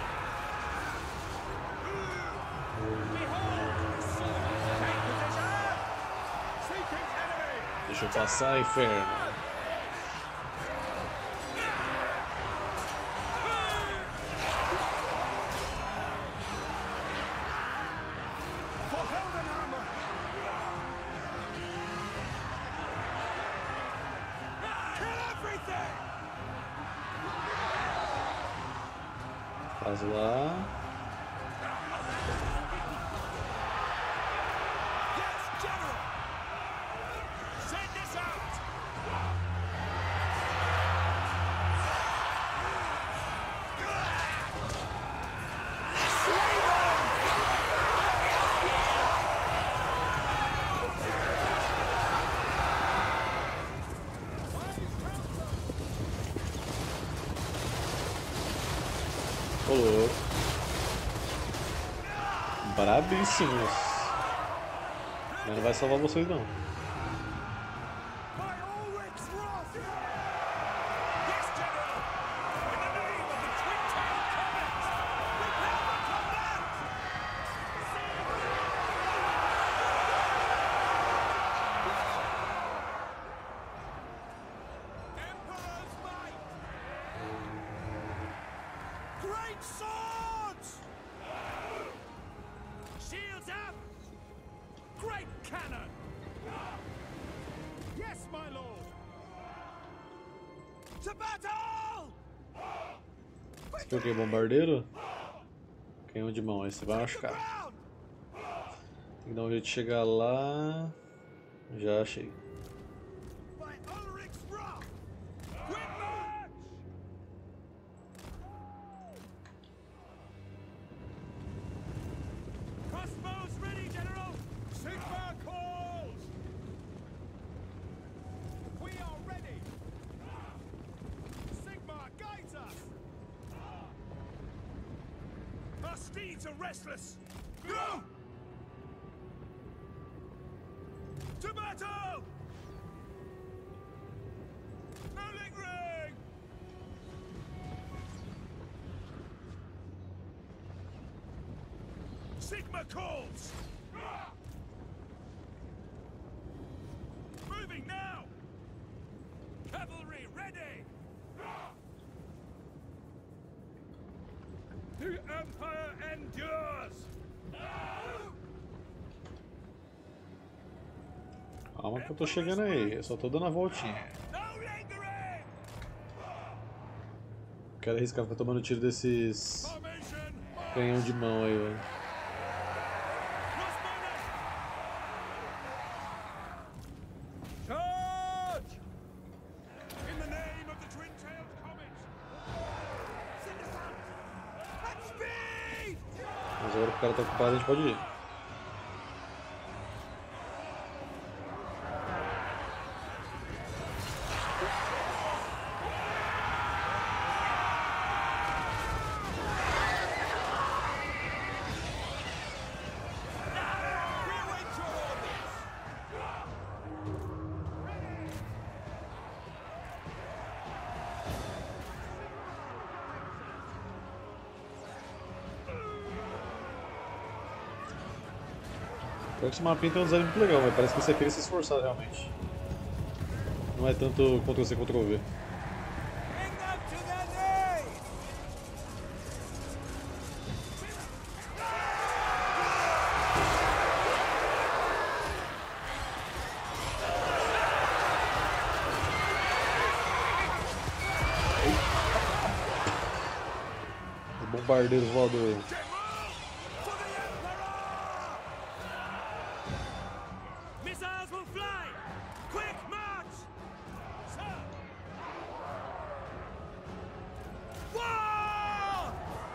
Behold the sword! Take position! Seeking enemy! Deixa eu passar, inferno. For Heldenhammer! Kill everything! Faz lá. Yes, General! Send this out! Slay them! Ô louco. Brabíssimos. Mas não vai salvar vocês não. By Ulrich's wrath! Yes, General! In the name of the twin-tailed comet! Prepare for combat! Emperor's might! Great swords! Shields up! Great cannon! Yes, my lord! To battle! Esse aqui é o que? Bombardeiro? Canhão de mão, aí você vai machucar. Ground! Tem que dar um jeito de chegar lá. Já achei. steeds are restless. Go! To battle! No lingering! Sigma calls! Moving now! Cavalry ready! The Empire endures! Calma que eu tô chegando aí, eu só tô dando a voltinha. No lingering! Quero arriscar ficar tomando tiro desses Formation! canhão de mão aí, velho. Charge! In the name of the twin-tailed comet! Send us out! At speed! Mas agora que o cara tá ocupado, a gente pode ir. Pior que esse mapinha tem um design muito legal, mas parece que você queria se esforçar realmente. Não é tanto Ctrl C, Ctrl V. Os bombardeiros voadores. Missiles will fly! Quick march! Sir! War!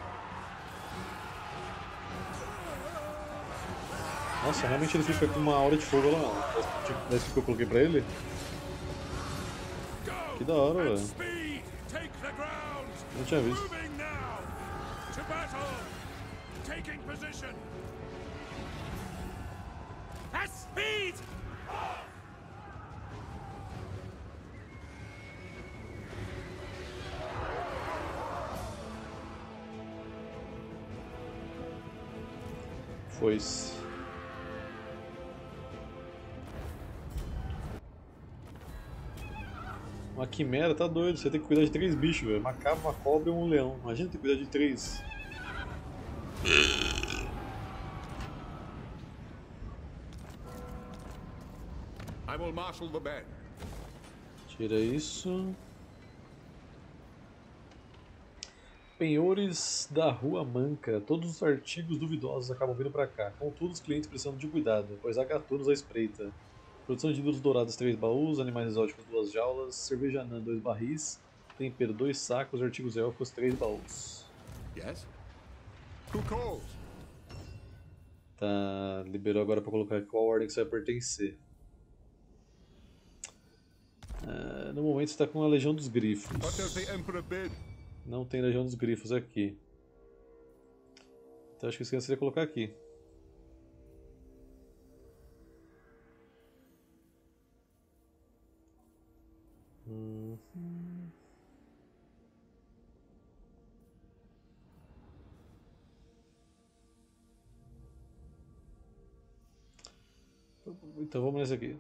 Nossa, realmente ele fica com uma aura de fogo lá. Parece que eu coloquei pra ele. Que da hora, velho. Speed! Take the ground! Não tinha visto. Moving now! To battle! Taking position! At speed! Foi-se. Uma quimera, tá doido, você tem que cuidar de três bichos, velho. Uma cabra, uma cobra e um leão. Imagina ter que cuidar de três. I will marshal the men. Tira isso. Penhores da Rua Manca. Todos os artigos duvidosos acabam vindo pra cá. Contudo, os clientes precisam de cuidado, pois há gatunos à espreita. Produção de ídolos dourados, três baús. Animais exóticos, duas jaulas. Cerveja anã, dois barris. Tempero, dois sacos. Artigos élficos, três baús. Yes? Who calls? Tá, liberou agora pra colocar qual ordem que você vai pertencer. Ah, no momento você está com a Legião dos Grifos. What does the Emperor bid? Não tem Legião dos Grifos aqui. Então acho que o esquema seria colocar aqui. Uhum. Então vamos nesse aqui.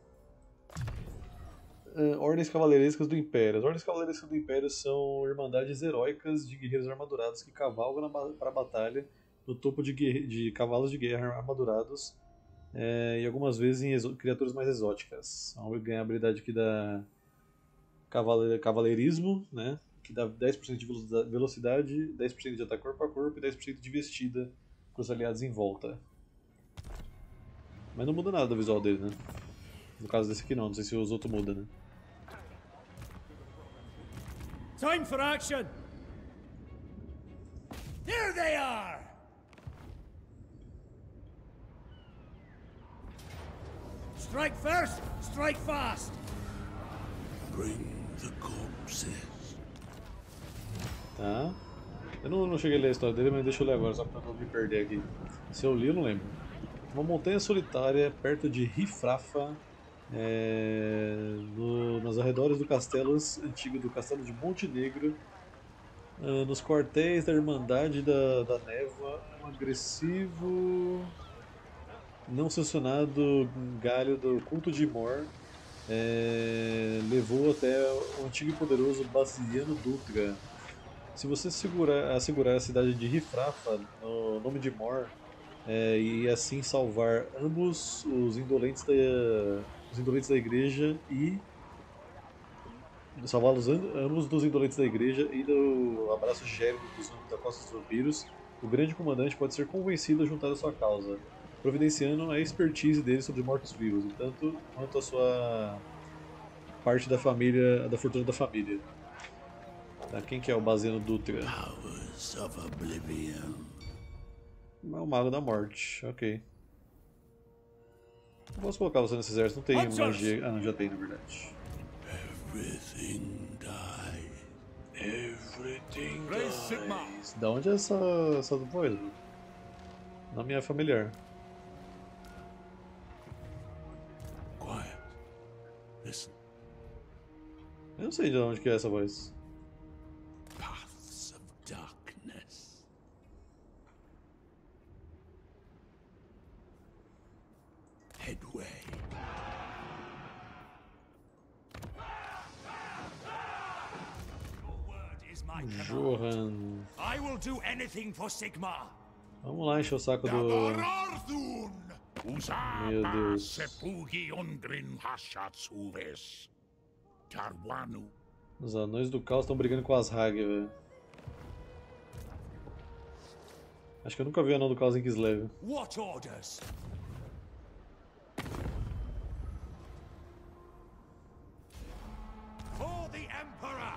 Uh, Ordens Cavaleirescas do Império. As Ordens Cavaleirescas do Império são irmandades heróicas de guerreiros armadurados que cavalgam para a batalha no topo de, de cavalos de guerra armadurados é, e algumas vezes em criaturas mais exóticas. Vamos ganhar a habilidade aqui da cavale Cavaleirismo, né, que dá dez por cento de velocidade, dez por cento de ataque corpo a corpo e dez por cento de vestida para os aliados em volta. Mas não muda nada do visual dele, né? No caso desse aqui não, não sei se os outros mudam, né? Time for action! There they are! Strike first, strike fast! Bring the corpses. Tá. Eu não, não cheguei a ler a história dele, mas deixa eu ler agora, só pra não me perder aqui. Se eu li, eu não lembro. Uma montanha solitária perto de Rifrafa, é, no, nos arredores do castelo antigo do castelo de Montenegro, uh, nos quartéis da Irmandade da, da Névoa, um agressivo, não sancionado galho do culto de Mor é, levou até o antigo e poderoso Basiliano Dutra. Se você segurar, assegurar a cidade de Rifrafa no nome de Mor, é, e assim salvar ambos os indolentes da, os indolentes da igreja e salvar os, ambos dos indolentes da igreja e do abraço gélido dos da Costa dos Vampiros, o grande comandante pode ser convencido a juntar a sua causa, providenciando a expertise dele sobre mortos-vivos, tanto quanto a sua parte da família, da fortuna da família. Tá, quem que é o Basiliano Dutra? Powers of Oblivion. É o Mago da Morte, ok. Eu posso colocar você nesse exército, não tem magia. Ah, não, já tem na verdade. Everything dies. Everything Praise Sigma. dies. Da onde é essa, essa voz? Não me é familiar. Quiet. Listen. Eu não sei de onde que é essa voz. Paths of darkness. Headway. Your word is my command. Johan. I will do anything for Sigma. Vamos lá encher o saco do. Arthun! Meu Deus. Sepugi Ongrin Hashatsuves. Tarwanu. Os anões do caos estão brigando com as Hag, velho. Acho que eu nunca vi o anão do caos em Kislev. What orders? For the Emperor!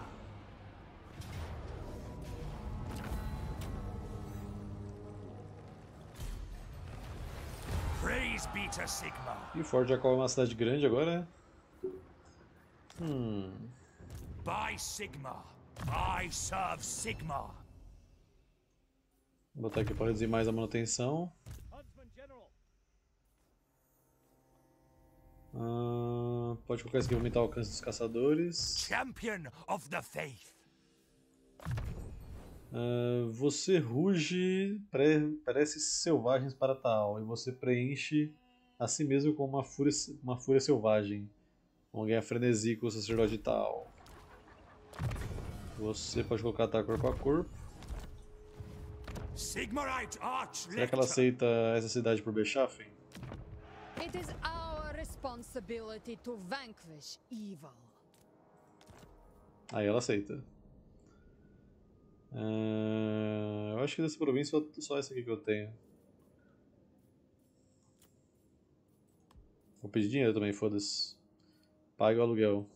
Praise be to Sigma. E Ford já é uma cidade grande agora, né? Hum. By Sigma, I serve Sigma. Vou botar aqui para reduzir mais a manutenção. Ah, pode colocar isso aqui para aumentar o alcance dos caçadores. Champion of the Faith. Ah, você ruge, pre- parece selvagens para tal, e você preenche a si mesmo com uma fúria, uma fúria selvagem. Vamos ganhar frenesi com o sacerdote tal. Você pode colocar ataque corpo a corpo. Sigmarite Arch Será que ela aceita essa cidade por Beschaffen? It is our responsibility to vanquish evil. Aí ela aceita. Ah, eu acho que dessa província só, só essa aqui que eu tenho. Vou pedir dinheiro também, foda-se. Pague o aluguel.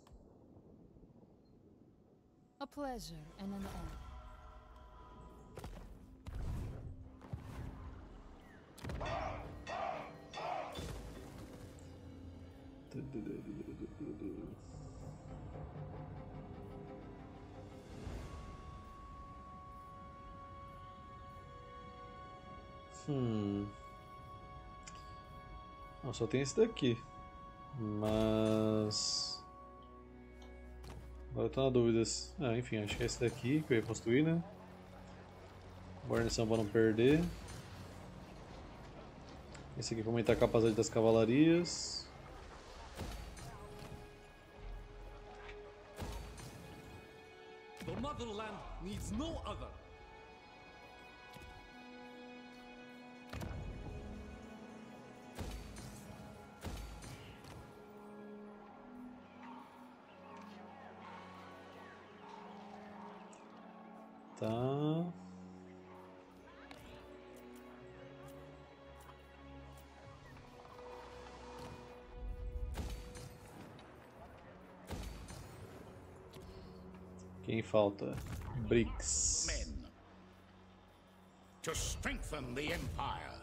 A pleasure and an honor. Hum. Não, só tem esse daqui. Mas. Agora eu tô na dúvida. Ah, enfim, acho que é esse daqui que eu ia construir, né? Guarnição para não perder. Esse aqui para aumentar a capacidade das cavalarias. The motherland needs no other. Tá. Quem falta? Brix. Men. To strengthen the Empire.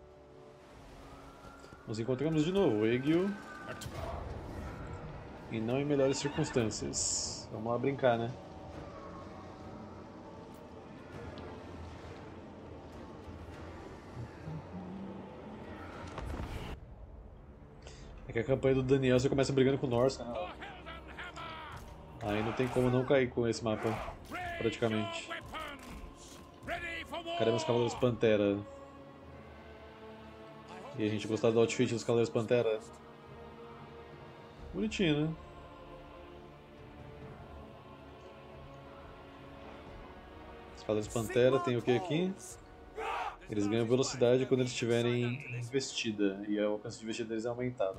Nos encontramos de novo, Egil. At- E não em melhores circunstâncias. Vamos lá brincar, né? que a campanha do Daniel você começa brigando com o Norse, né? Aí não tem como não cair com esse mapa, praticamente. Cadê meus Cavaleiros Pantera? E a gente gostar do outfit dos Cavaleiros Pantera? Bonitinho, né? Os Cavaleiros Pantera tem o que aqui? Eles ganham velocidade quando eles estiverem em investida, e o alcance de investida deles é aumentado.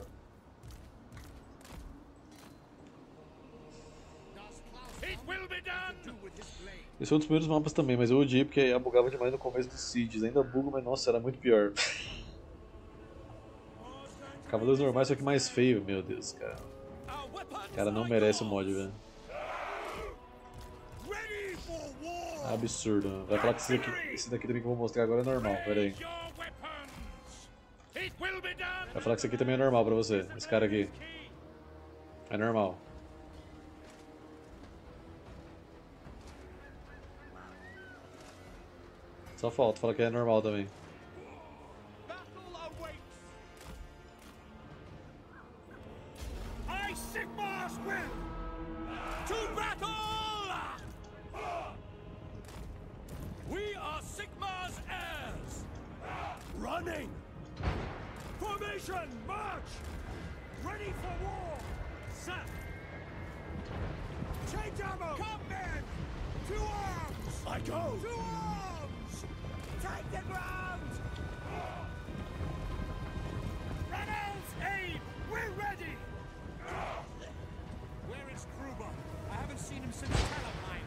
Esse é um dos primeiros mapas também, mas eu odiei porque bugava demais no começo dos Sieges. Ainda bugo, mas nossa, era muito pior. Cavaleiros normais, só que mais feio, meu Deus, cara. O cara não merece o mod, velho. Absurdo. Vai falar que esse daqui, esse daqui também que eu vou mostrar agora é normal, pera aí. Vai falar que esse aqui também é normal pra você, esse cara aqui. É normal. Só falta falar que é normal também. Running! Formation, march! Ready for war! Set! Change ammo! Come men! To arms! I go! To arms! Take the ground! Reynolds, aim! We're ready! Where is Kruber? I haven't seen him since Talabheim.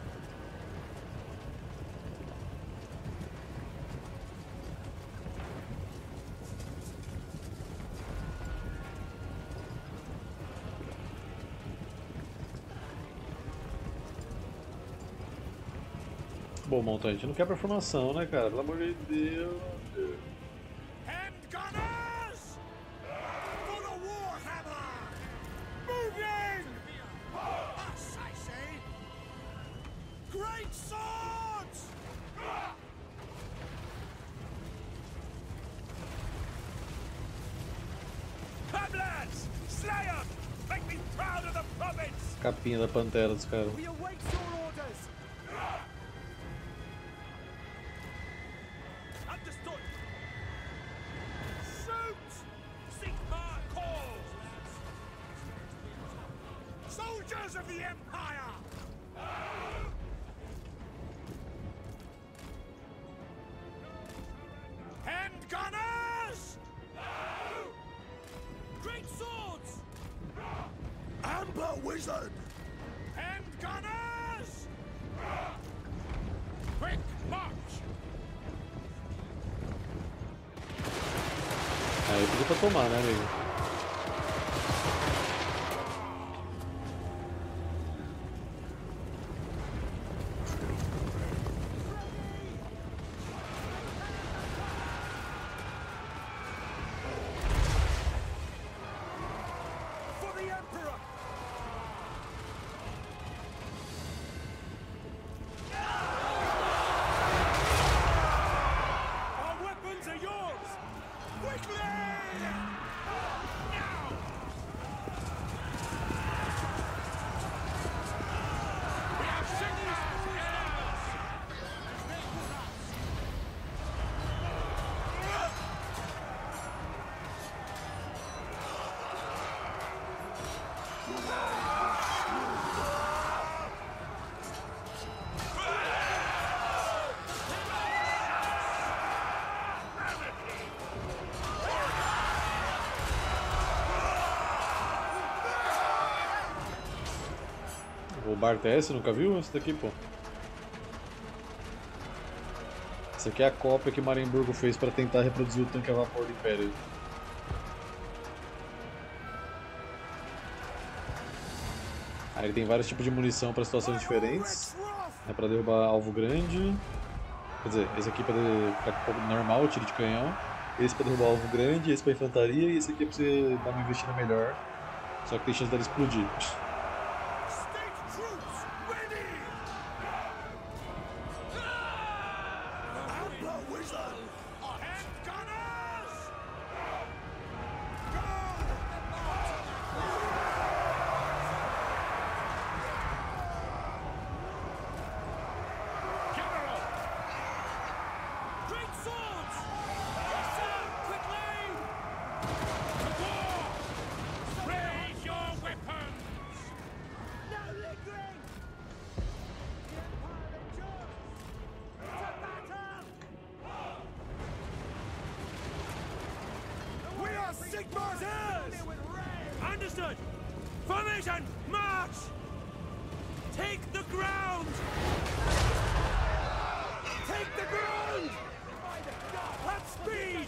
Bom, montante, não quebra a formação, né, cara? Pelo amor de Deus. Hand gunners! For the Warhammer! Moving! Us, I say! Great swords! Come, lads! Slay 'em! Make me proud of the province! Capinha da Pantera dos caras. We await your orders! Understood! Shoot! Sigmar calls! Soldiers of the Empire! Hand gunners! Great swords! Amber wizard! Hand gunners! Quick march! Aí pediu pra tomar, né, amigo? For the Emperor! Our weapons are yours! Quickly! Now! We have Sigma's heirs! O Bart é esse, nunca viu? Esse daqui, pô. Esse aqui é a cópia que Marienburgo fez para tentar reproduzir o tanque a vapor do Império. Aí ele tem vários tipos de munição para situações diferentes. É para derrubar alvo grande. Quer dizer, esse aqui para normal, tiro de canhão. Esse para derrubar alvo grande, esse para infantaria e esse aqui é para você dar uma investida melhor. Só que tem chance dela explodir. State troops ready! Amber wizard! Hand gunners! Go! Martyrs! Understood! Formation! March! Take the ground! Take the ground! At speed!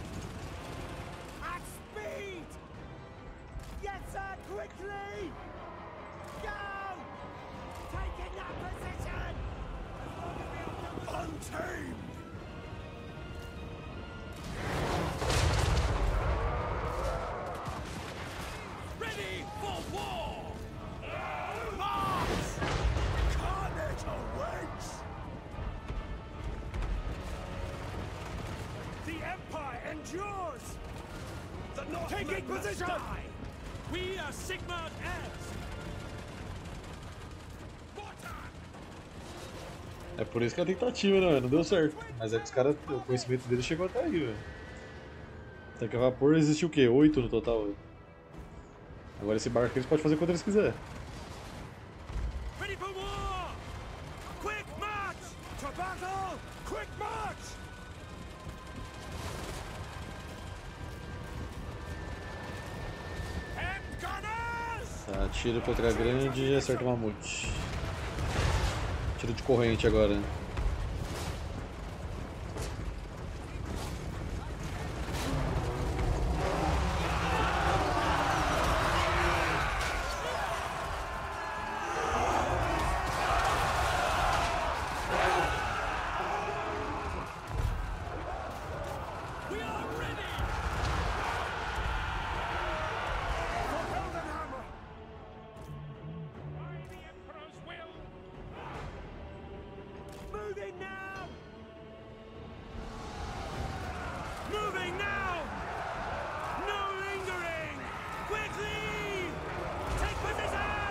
At speed! Yes, sir, quickly! Go! Taking that position! Untamed! Ready for war! March! Carnage awaits! The Empire endures! The Northmen taking position! Die. We are Sigmar heirs! É por isso que é a tentativa, né? Não deu certo. Mas é que os caras, o conhecimento deles chegou até aí, velho. Tanque a vapor existe o quê? Oito no total, velho. Agora esse barco aqui eles podem fazer quando eles quiserem. Ready for war! Quick march! To battle! Quick march! And gunners! Tá, tiro contra a grande e acerta o mamute. Tiro de corrente agora. We are ready! For Heldenhammer! By the Emperor's will! Moving now! Moving now! No lingering! Quickly! Take position!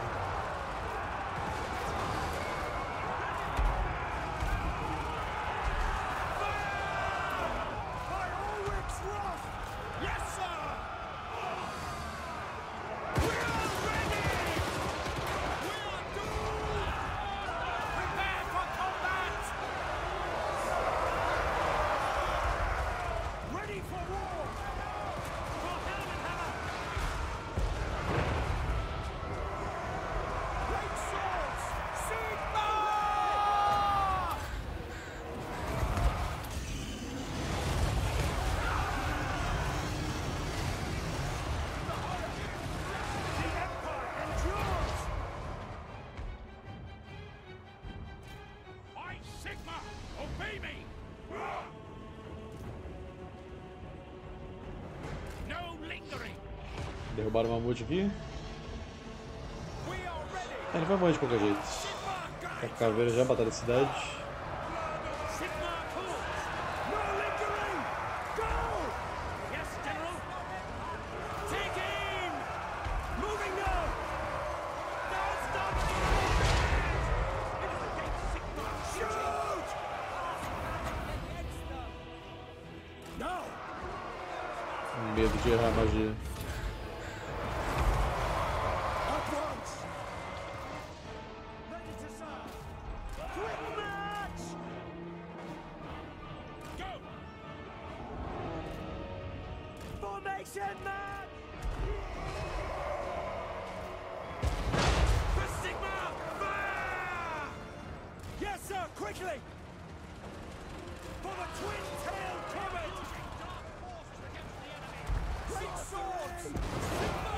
Fire! By Ulrich's wrath! Yes, sir! We are ready! We are doomed! Prepare for combat! Ready for war! For Heldenhammer! Great swords! Sigmar! The Empire endures! I, Sigma, obey me! No lingering! Derrubaram o mamute aqui. We are ready! É, ele vai morrer de qualquer jeito. Sigma Tá guides! com caveira já, batalha da cidade. Sigma calls! No lingering! Go! Yes, General! Take aim! Moving now! Now stop! It is against Sigma! Shoot! No! Medo de errar a magia. At once! Ready to serve! Quick march! Go! Formation march! For Sigma! Fire! Yes, sir! Quickly! For the twin-tailed comet! Great swords! Sigma!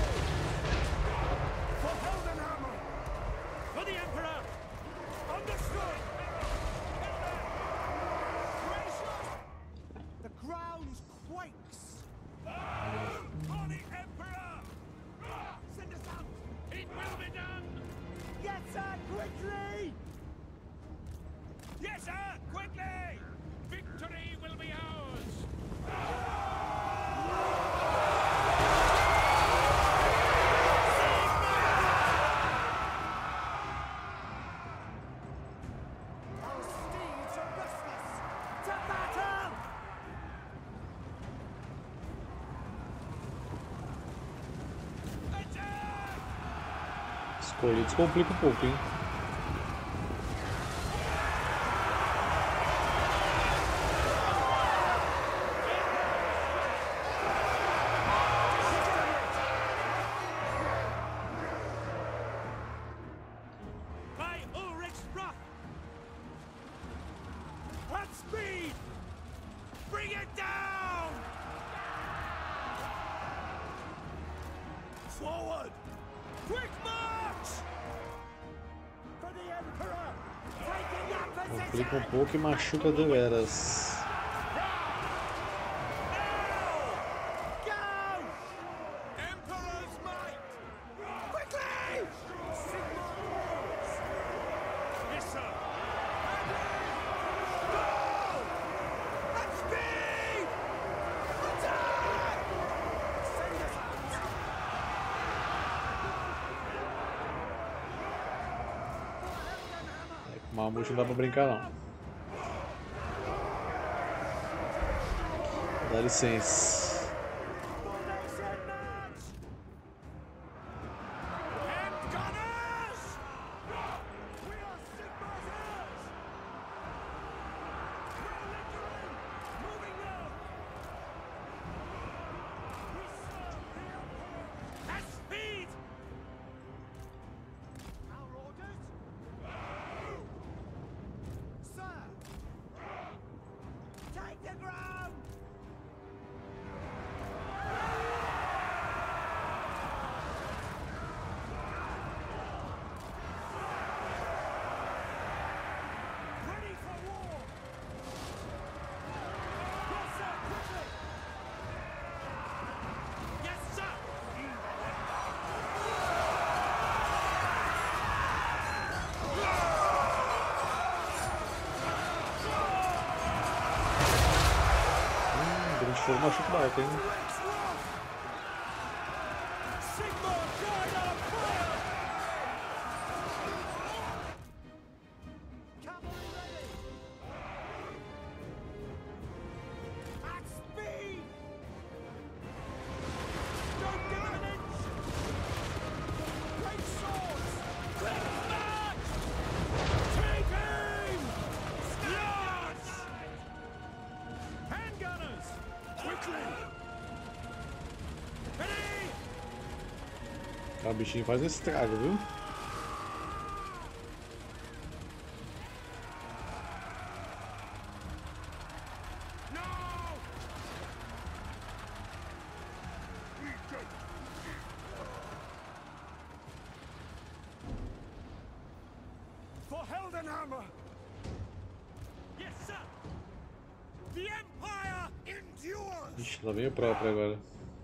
For Heldenhammer! For the Emperor! Understood! Gracious! The ground quakes! For the Emperor! Send us out! It will be done! Yes, sir! Quickly! Yes, sir! Quickly! Victory will be ours! Our steeds are restless! To battle! Attack! Escolhidos complica um pouco, hein? Bring it down! Forward! Quick march! For the Emperor! Taking that position! Complica um pouco e machuca deveras. Mamute não dá pra brincar não. Dá licença. Fogo machuca o barco, hein? O bichinho faz um estrago, viu? For Heldenhammer! Yes, sir! The Empire endures! Ixi, lá vem o próprio agora.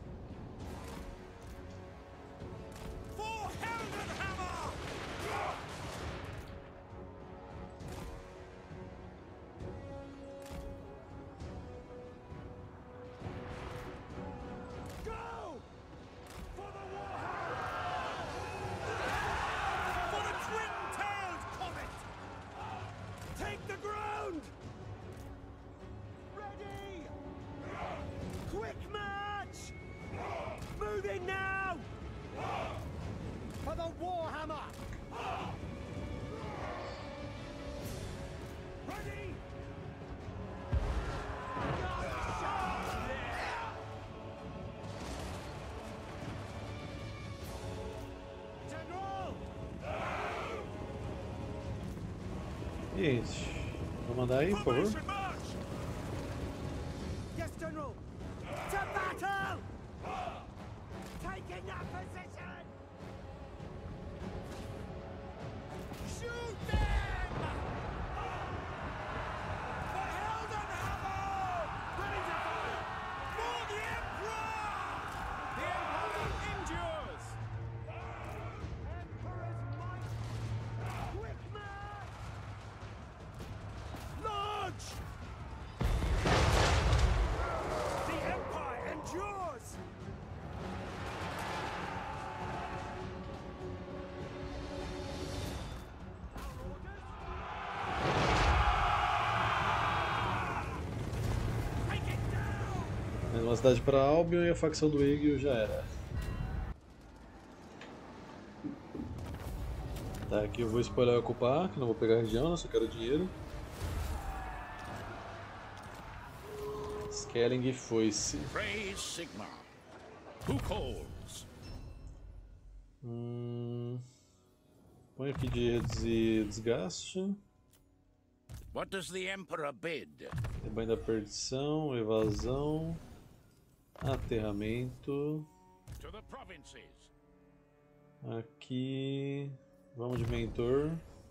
Gente, vou mandar aí, por favor. Yes, General. To battle! Taking that position! Shoot them! For Heldenhammer! Ready to fight! For the Emperor! The Empire endures! Emperor's might! Quick march! Launch! The Empire endures! Mais uma cidade para Albion e a facção do Egil já era. Tá, aqui eu vou spoiler ocupar, que não vou pegar a região, né, só quero dinheiro. Skelling e foice. Praise Sigmar. Who calls? Hum, põe aqui de reduzir desgaste. What does the Emperor bid? Rebanho da perdição, evasão, aterramento. To the provinces. Aqui, vamos de mentor.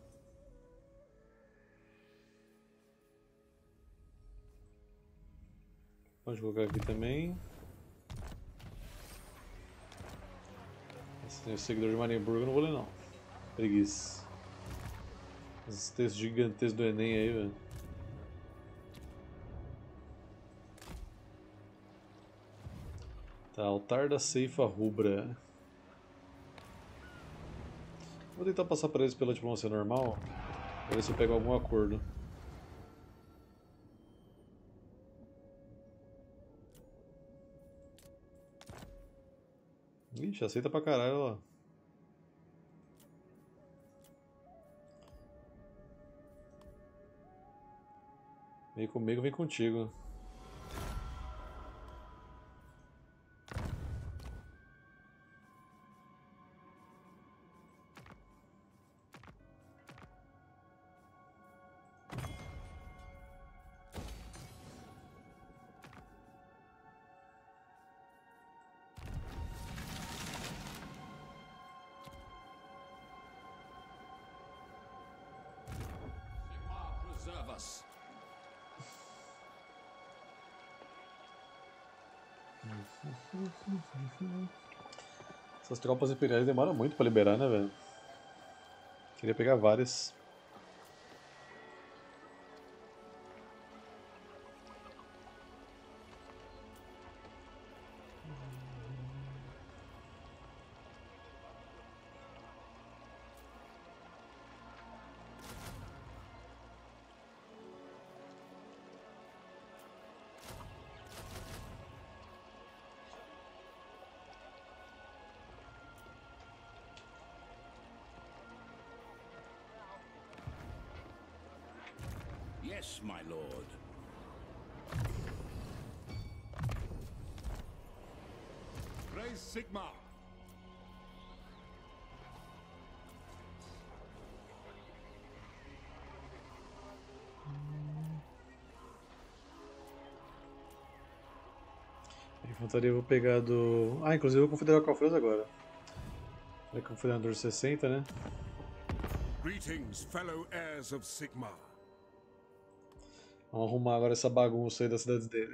Pode colocar aqui também. Esse seguidor de Marienburg eu não vou ler não. Preguiça. Esses textos gigantescos do Enem aí, velho. Tá, altar da ceifa rubra. Vou tentar passar para eles pela diplomacia normal. Pra ver se eu pego algum acordo. Ixi, aceita pra caralho lá. Vem comigo, vem contigo. Preserve us. Essas tropas imperiais demoram muito pra liberar, né, velho? Queria pegar várias. Yes, my lord. Raise Sigmar. A infantaria eu vou pegar do... Ah, inclusive eu vou confederar com a Alfredo agora. É confederador sessenta, né? Greetings, fellow heirs of Sigmar. Vamos arrumar agora essa bagunça aí das cidades dele.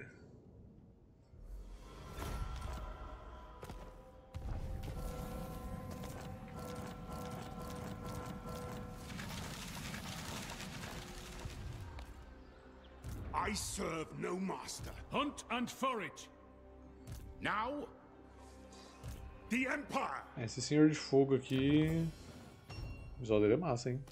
I serve no master. Hunt and forage. Now, The Empire! Esse senhor de fogo aqui... O visual dele é massa, hein?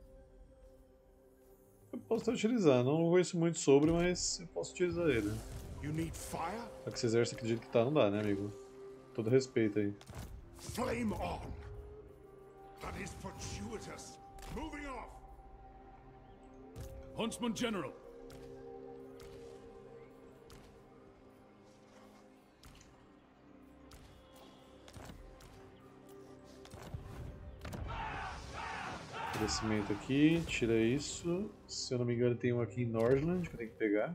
Eu posso até utilizar, não conheço muito sobre, mas eu posso utilizar ele. You need fire? Só que esse exército aqui do jeito que tá não dá, né, amigo? Todo respeito aí. Flame on! That is fortuitous. Moving off! Huntsman General. Crescimento aqui, tira isso. Se eu não me engano tem um aqui em Nordland que eu tenho que pegar.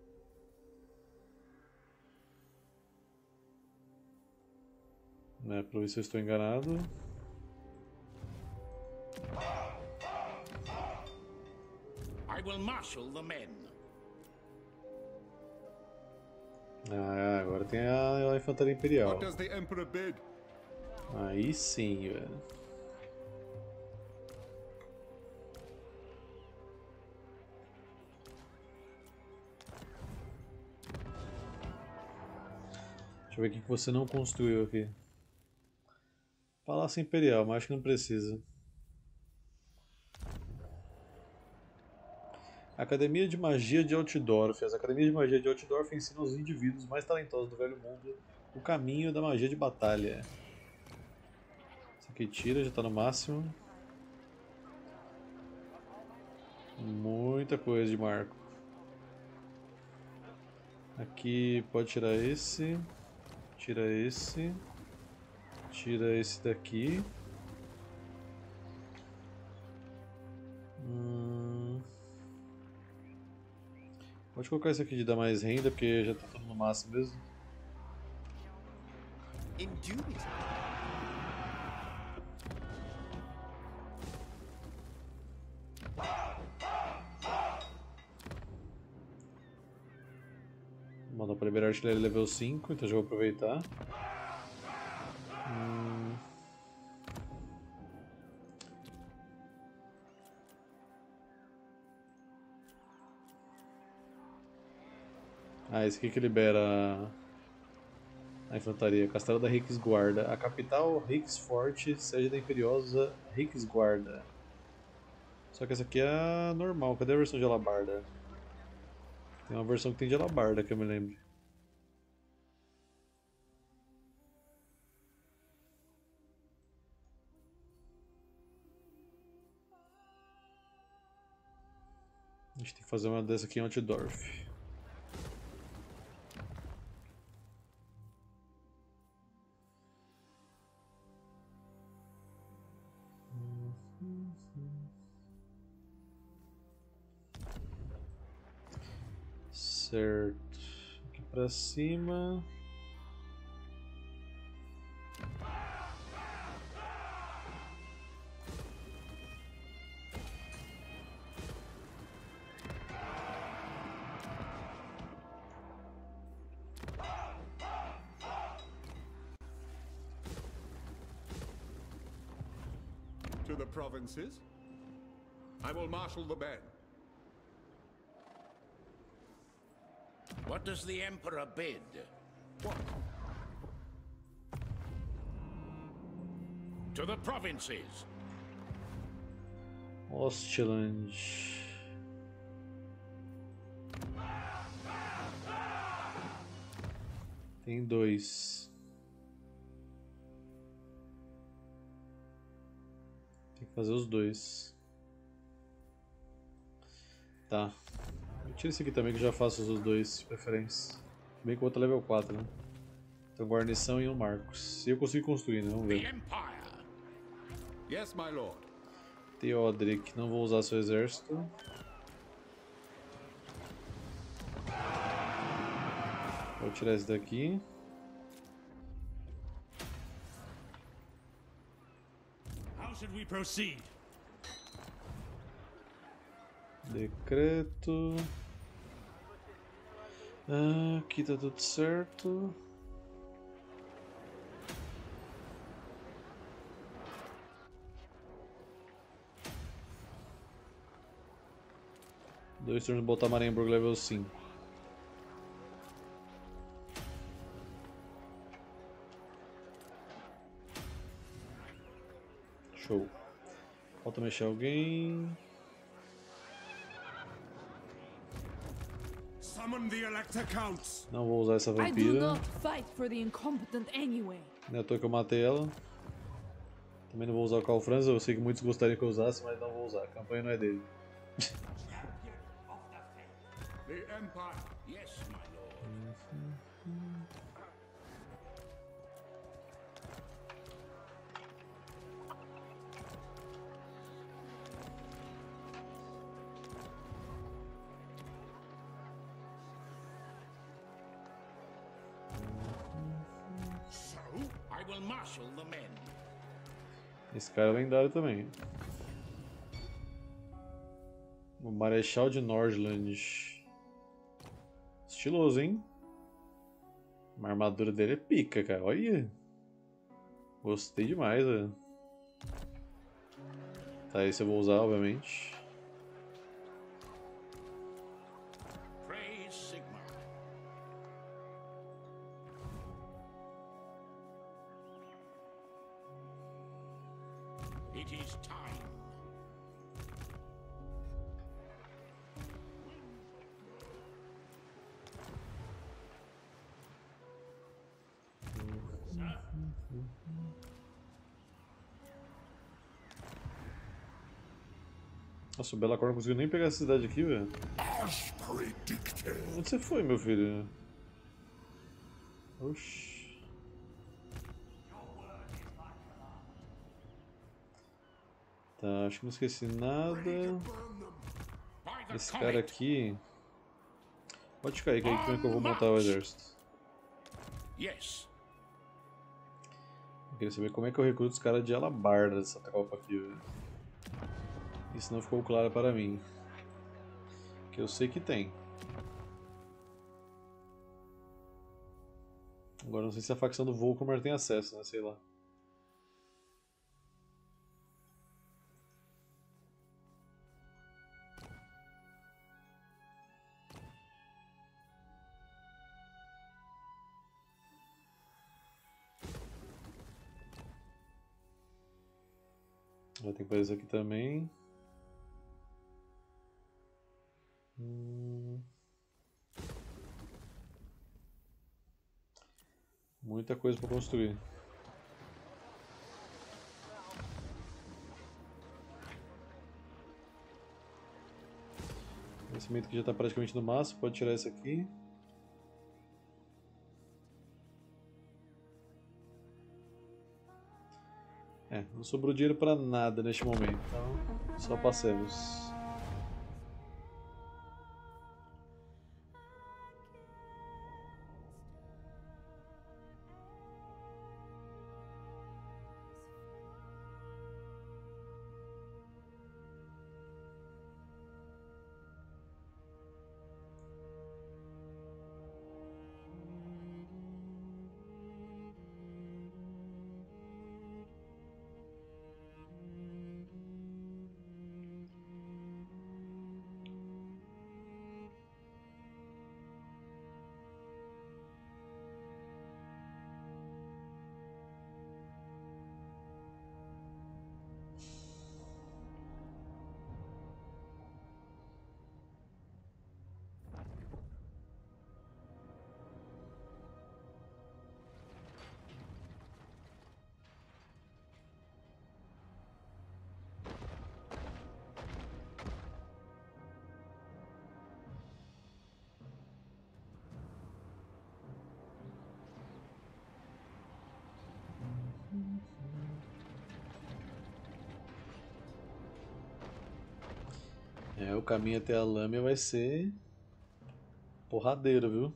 Né, pra ver se eu estou enganado. I will marshal the men. Ah, agora tem a, a infantaria imperial. What does the Emperor bid? Aí sim, velho. Deixa eu ver o que você não construiu aqui. Palácio Imperial, mas acho que não precisa. Academia de Magia de Altdorf. As Academias de Magia de Altdorf ensinam aos indivíduos mais talentosos do Velho Mundo o caminho da magia de batalha. Isso aqui tira, já está no máximo. Muita coisa de marco. Aqui pode tirar esse. Tira esse. Tira esse daqui. Hum... colocar isso aqui de dar mais renda, porque já tá tudo no máximo mesmo. Indubitably. Mandou para liberar artilharia level cinco, então já vou aproveitar. Hum. Ah, esse aqui que libera a infantaria. Castelo da Riksguarda. A capital Riksfort, sede da imperiosa Riksguarda. Só que essa aqui é a normal. Cadê a versão de alabarda? Tem uma versão que tem de alabarda, que eu me lembro. A gente tem que fazer uma dessa aqui em Altdorf. Certo. Aqui pra cima. To the provinces. I will marshal the men. What does the Emperor bid? What? To the provinces. Ostland. Tem dois. Tem que fazer os dois. Tá. Tira esse aqui também que eu já faço os dois de preferência. Bem que o outro é level quatro, né? Então guarnição e um Marcos. Se eu conseguir construir, né? Vamos The ver. Empire. Yes, my lord. Theodric, não vou usar seu exército. Vou tirar esse daqui. How should we proceed? Decreto. Ah, aqui tá tudo certo. Dois turnos botar Marienburg level cinco. Show. Falta mexer alguém. Summon the Elector Counts. Não vou usar essa I do vampira. not fight for the incompetent anyway. Não é à toa que eu matei ela. Também não vou usar o Karl Franz, eu sei que muitos gostariam que eu usasse, mas não vou usar. A campanha não é dele. The Empire. Yes, my lord. So, I will marshal the men. Esse cara é lendário também. O Marechal de Nordland. Estiloso, hein? A armadura dele é pica, cara. Olha. Gostei demais, velho. Tá, esse eu vou usar, obviamente. Praise Sigmar. It is time. Nossa, o Belacor não conseguiu nem pegar essa cidade aqui, velho. As predicted. Onde você foi, meu filho? Oxi. Tá, acho que não esqueci nada. By the Esse cara comet. aqui. Pode ficar aí, que aí como é que eu vou montar o exército. Yes. Eu queria saber como é que eu recruto os caras de alabarda dessa tropa aqui, velho. Isso não ficou claro para mim. Que eu sei que tem. Agora não sei se a facção do Volcomar tem acesso, né? Sei lá. Vai ter que fazer isso aqui também. Hum. Muita coisa para construir. O cimento que já está praticamente no máximo, pode tirar isso aqui. É, não sobrou dinheiro para nada neste momento, então só passemos. É, o caminho até a lâmina vai ser porradeiro, viu?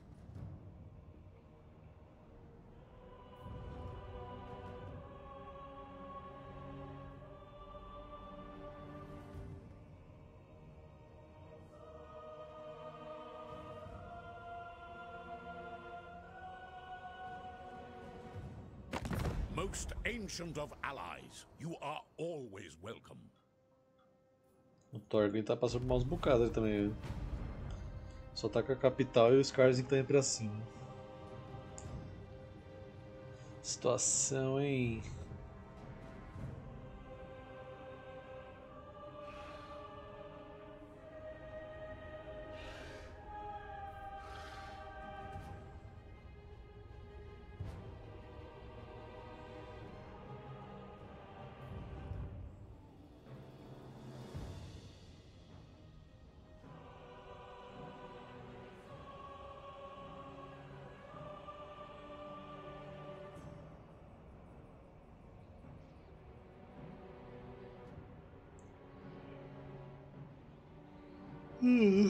Most ancient of allies, you are always welcome. O Thorgrim tá passando por maus bocados ali também, viu? Só tá com a capital e o Skarsgård tá entre assim. Situação, hein? Hum.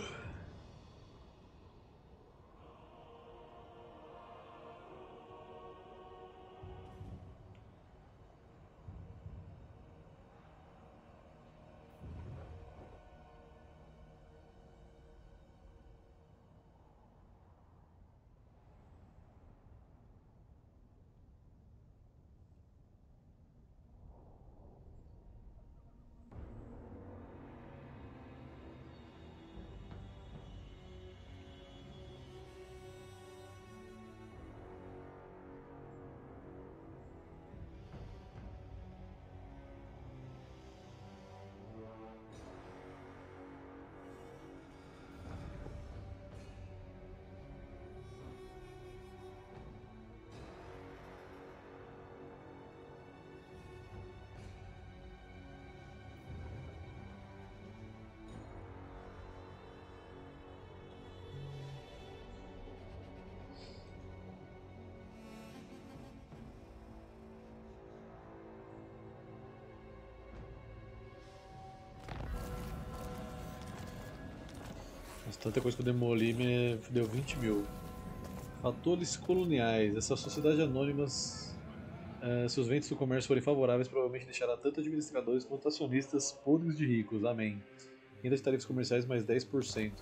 Mas tanta coisa que eu demoli me deu vinte mil. Fatores coloniais. Essa sociedade anônimas, eh, se os ventos do comércio forem favoráveis, provavelmente deixará tanto administradores quanto acionistas podres de ricos. Amém. Renda de tarifas comerciais mais dez por cento.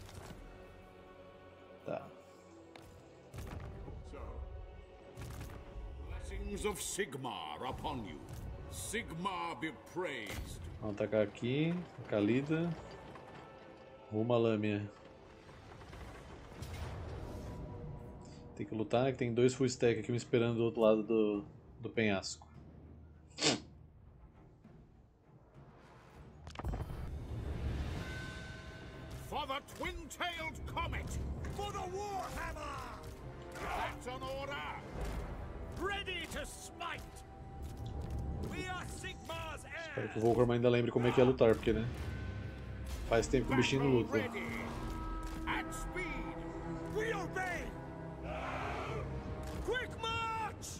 Tá. So, blessings of Sigmar upon you. Sigmar be praised. Vamos atacar aqui. Calida. Rumo à lâmina. Tem que lutar, né? Que tem dois full stack aqui me esperando do outro lado do, do penhasco. For the twin-tailed comet! For the Warhammer! That's an order! Ready to smite! We are Sigmar's Espero heirs! que o Volcrum ainda lembre como é que é lutar, porque, né? Faz tempo que o bichinho não luta. Ready! At speed! We obey! Quick march!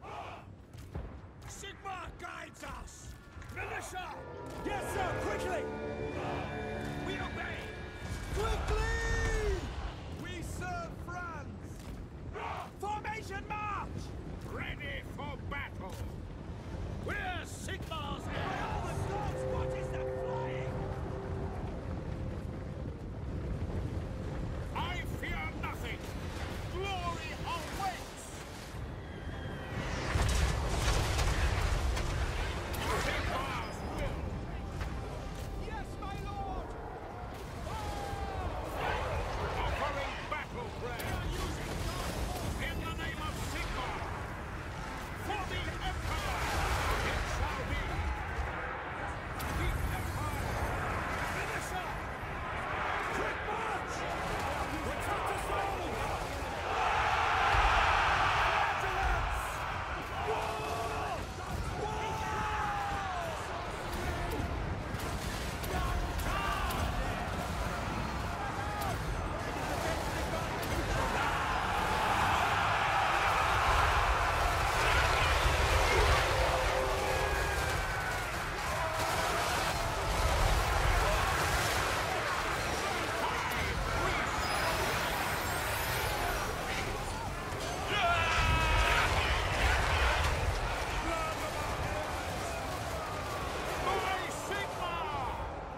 Sigmar guides us! Militia! Yes, sir! Quickly! We obey! Quickly! We serve France! Formation march! Ready for battle! We're Sigmar's heirs! All the dogs, what is that flying? I fear nothing! Glory awaits! Sigmar's will! Yes, my lord! Offering battle prayer! In the name of Sigmar! For the Empire! It shall be! The Empire! Finish up! Quick march! Return to soul! By Sigmar!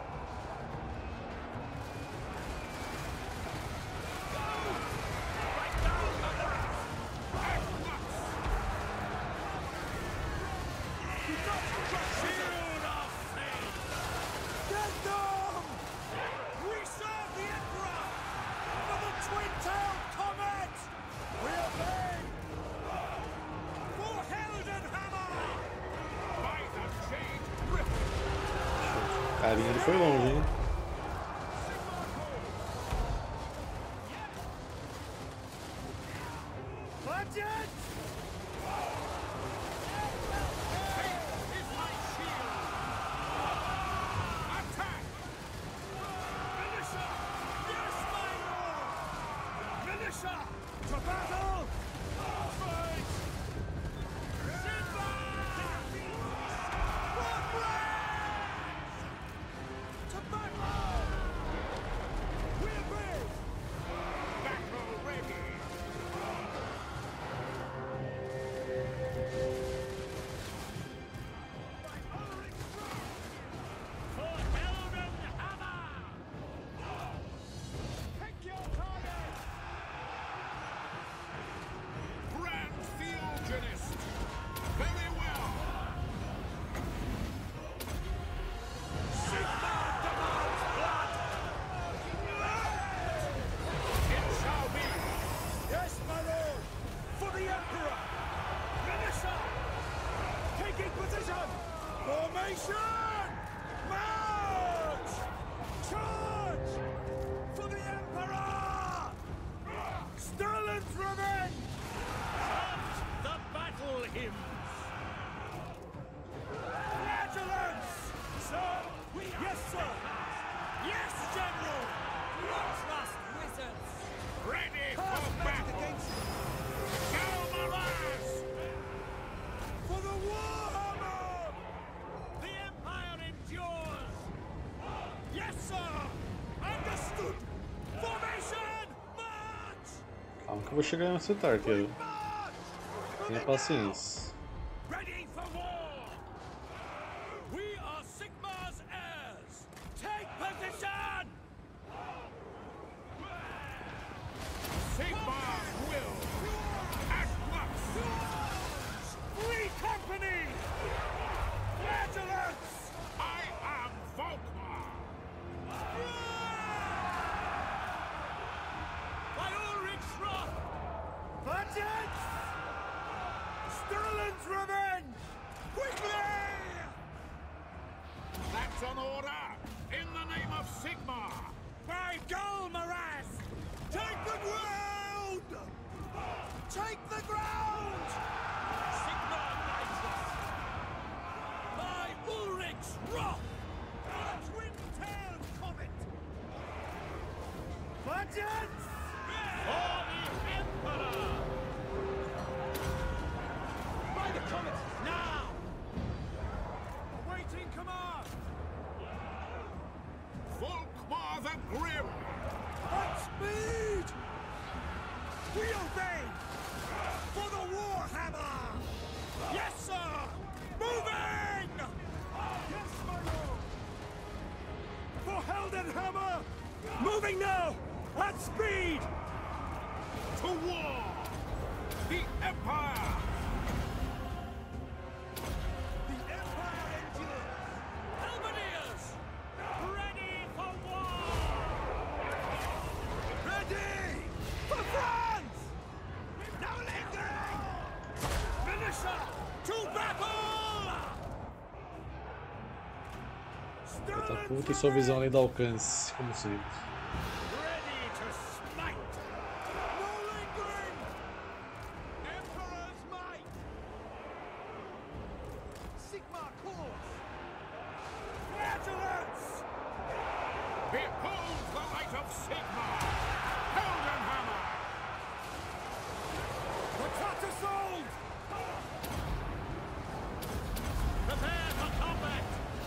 Right down the left! At once! Shield of faith! Get them! We serve the Emperor! For the twin-tailed comet! We obey! For Heldenhammer! By the Jade Griffin! Carinha, ele foi longe, hein? Budget! Faith is my shield! Attack! Militia! Yes, my lord! Militia! To battle! Fight! Simba! To battle! We obey! Battle ready! For Heldenhammer! Pick your target! Grand Theogenist! Very well! Sigmar demands blood! It shall be! Yes, my lord! For the Emperor! Militia! Taking position! Formation! March! Charge! For the Emperor! Sterlin's revenge! Chant the battle hymns! Vigilance! Sir! We yes, sir! Yes, General! We trust wizards! Ready for battle! Galmaraz! For the Warhammer! The Empire endures! Yes, sir! Calma que eu vou chegar nesse arqueiro. Tenha paciência. Ready for war! We are Sigmar's heirs! Take position! Sigmar's will! At once! Free company! Flagellants! I am Volkmar! By Ulrich Schroth! Vengeance! Sterling's revenge! Quickly! That's an order! In the name of Sigmar! By Golmaras! Take the ground! Take the ground! Sigmar guides us! By Ulrich Roth! The twin-tailed comet! Vengeance! For the Emperor! By the comet, now! Awaiting command! Volkmar the Grim! At speed! We obey! For the Warhammer! Yes, sir! Moving! Yes, my lord! For Heldenhammer! Moving now! At speed! To war! The Empire! The Empire endures! Halberdiers! Ready for war! Ready! For France! No lingering! Militia! To battle! Catapulta e sua visão além do alcance, como sempre. Ready to smite! No lingering! Emperor's might! Sigmar calls! Flagellants! Behold the light of Sigmar! Heldenhammer! The Tattersold! Prepare for combat!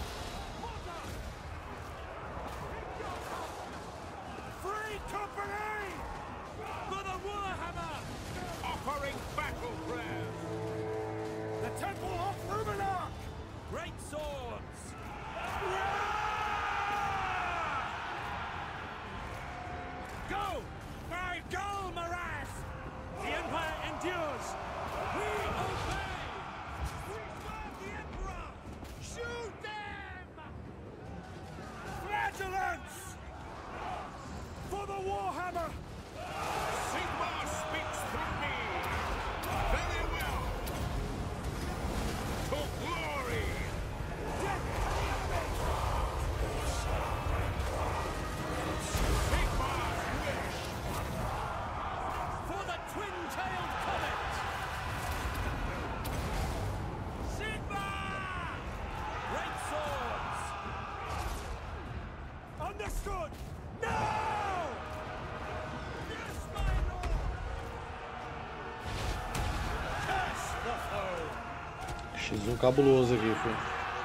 Free company! For the Warhammer! Offering battle prayers! The Temple of Luminarch! Great swords! Go! By Golmaras! The Empire endures! We obey! We serve the Emperor! Shoot them! Flagellants! For the Warhammer! Sigmar speaks through me! Very well! To glory! Sigmar's wish! For the twin-tailed comet! Sigmar! Great swords! Understood! Now! Yes, my lord! Curse the foe! X um cabuloso aqui, foi.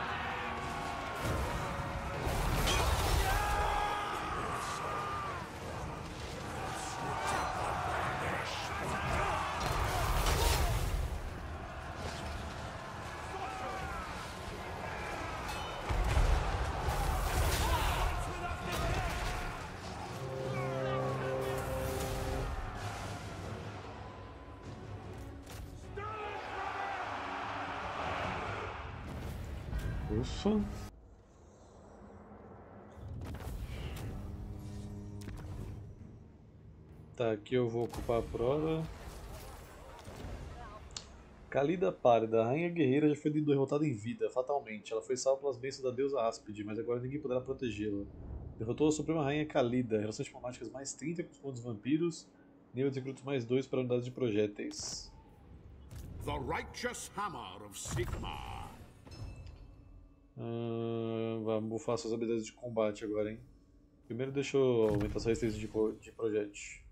Ufa. Tá, aqui eu vou ocupar por hora. Kalida Pálida, a rainha guerreira já foi derrotada em vida, fatalmente. Ela foi salva pelas bênçãos da deusa Áspide, mas agora ninguém poderá protegê-la. Derrotou a suprema rainha Kalida, relações diplomáticas mais trinta com os pontos vampiros, nível de recrutos mais dois para unidades de projéteis. The righteous hammer of Sigmar. Uh, vamos bufar suas habilidades de combate agora, hein? Primeiro deixa eu aumentar sua resistência de, de projétil.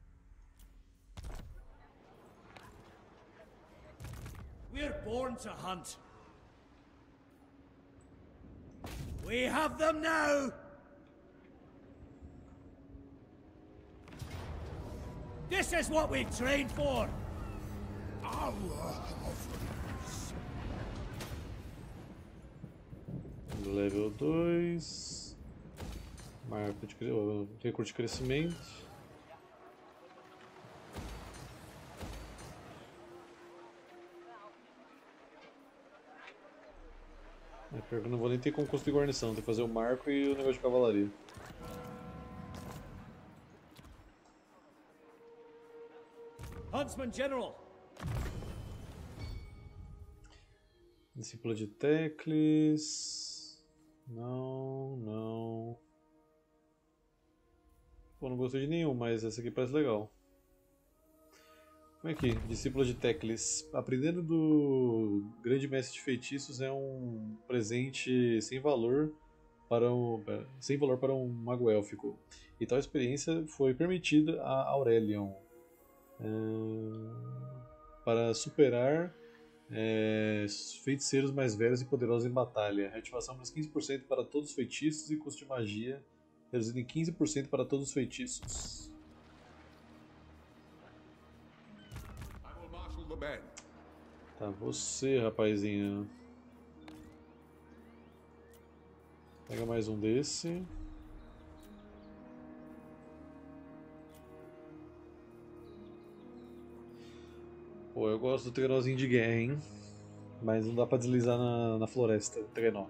We're born to hunt. We have them now! This is what we trained for! Our offerings. Level dois. Marco de cre- recurso de crescimento. É pior que eu não vou nem ter como construir guarnição, tem que fazer o marco e o negócio de cavalaria. Huntsman General! Discípula de Teclis. Não, não. Pô, não gostei de nenhum, mas essa aqui parece legal. Vem aqui, Discípula de Teclis. Aprendendo do Grande Mestre de Feitiços é um presente sem valor para um, sem valor para um mago élfico. E tal experiência foi permitida a Aurelion é, para superar é, feiticeiros mais velhos e poderosos em batalha. Reativação mais quinze por cento para todos os feitiços e custo de magia reduzido em quinze por cento para todos os feitiços. Tá, você, rapazinho. Pega mais um desse. Pô, eu gosto do trenózinho de guerra, hein? Mas não dá pra deslizar na, na floresta, o trenó.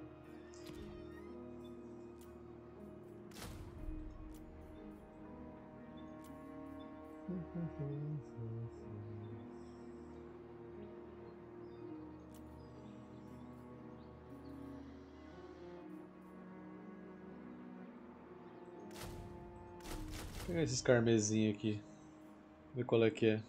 Vou pegar esses carmesim aqui. Ver qual é que é.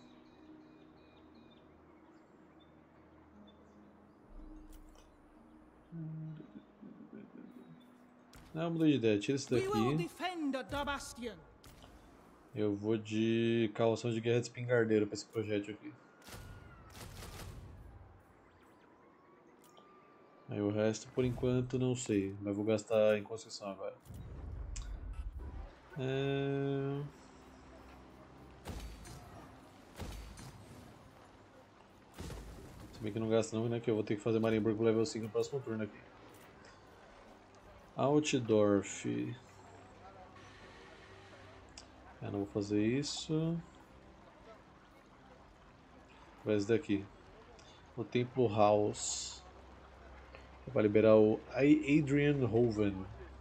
Não, mudei de ideia. Tira esse We will daqui. defend the bastion. Eu vou de calção de guerra de espingardeiro pra esse projétil aqui. Aí o resto, por enquanto, não sei. Mas vou gastar em construção agora. É... Se bem que não gasta não, né? Que eu vou ter que fazer Marienburg level cinco no próximo turno aqui. Altdorf. Eu não vou fazer isso. Vai esse daqui. O Templo House. Vai liberar o Adrian Hoven.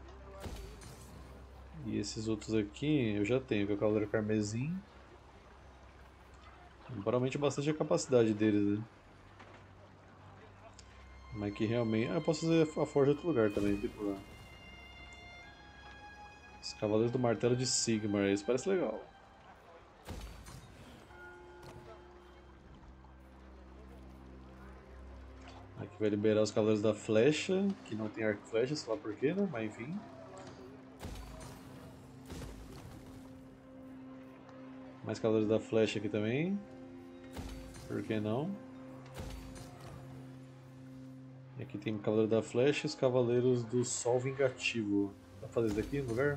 E esses outros aqui eu já tenho, que é o Cavaleiro Carmesim. Provavelmente bastante a capacidade deles, né? Mas que realmente... Ah, eu posso fazer a forja em outro lugar também, não tem problema. Os Cavaleiros do Martelo de Sigmar, isso parece legal. Aqui vai liberar os Cavaleiros da Flecha, que não tem arco e flecha, sei lá porquê, né? Mas enfim. Mais Cavaleiros da Flecha aqui também. Por que não? E aqui tem o Cavaleiro da Flecha e os Cavaleiros do Sol Vingativo. Dá pra fazer isso daqui no lugar?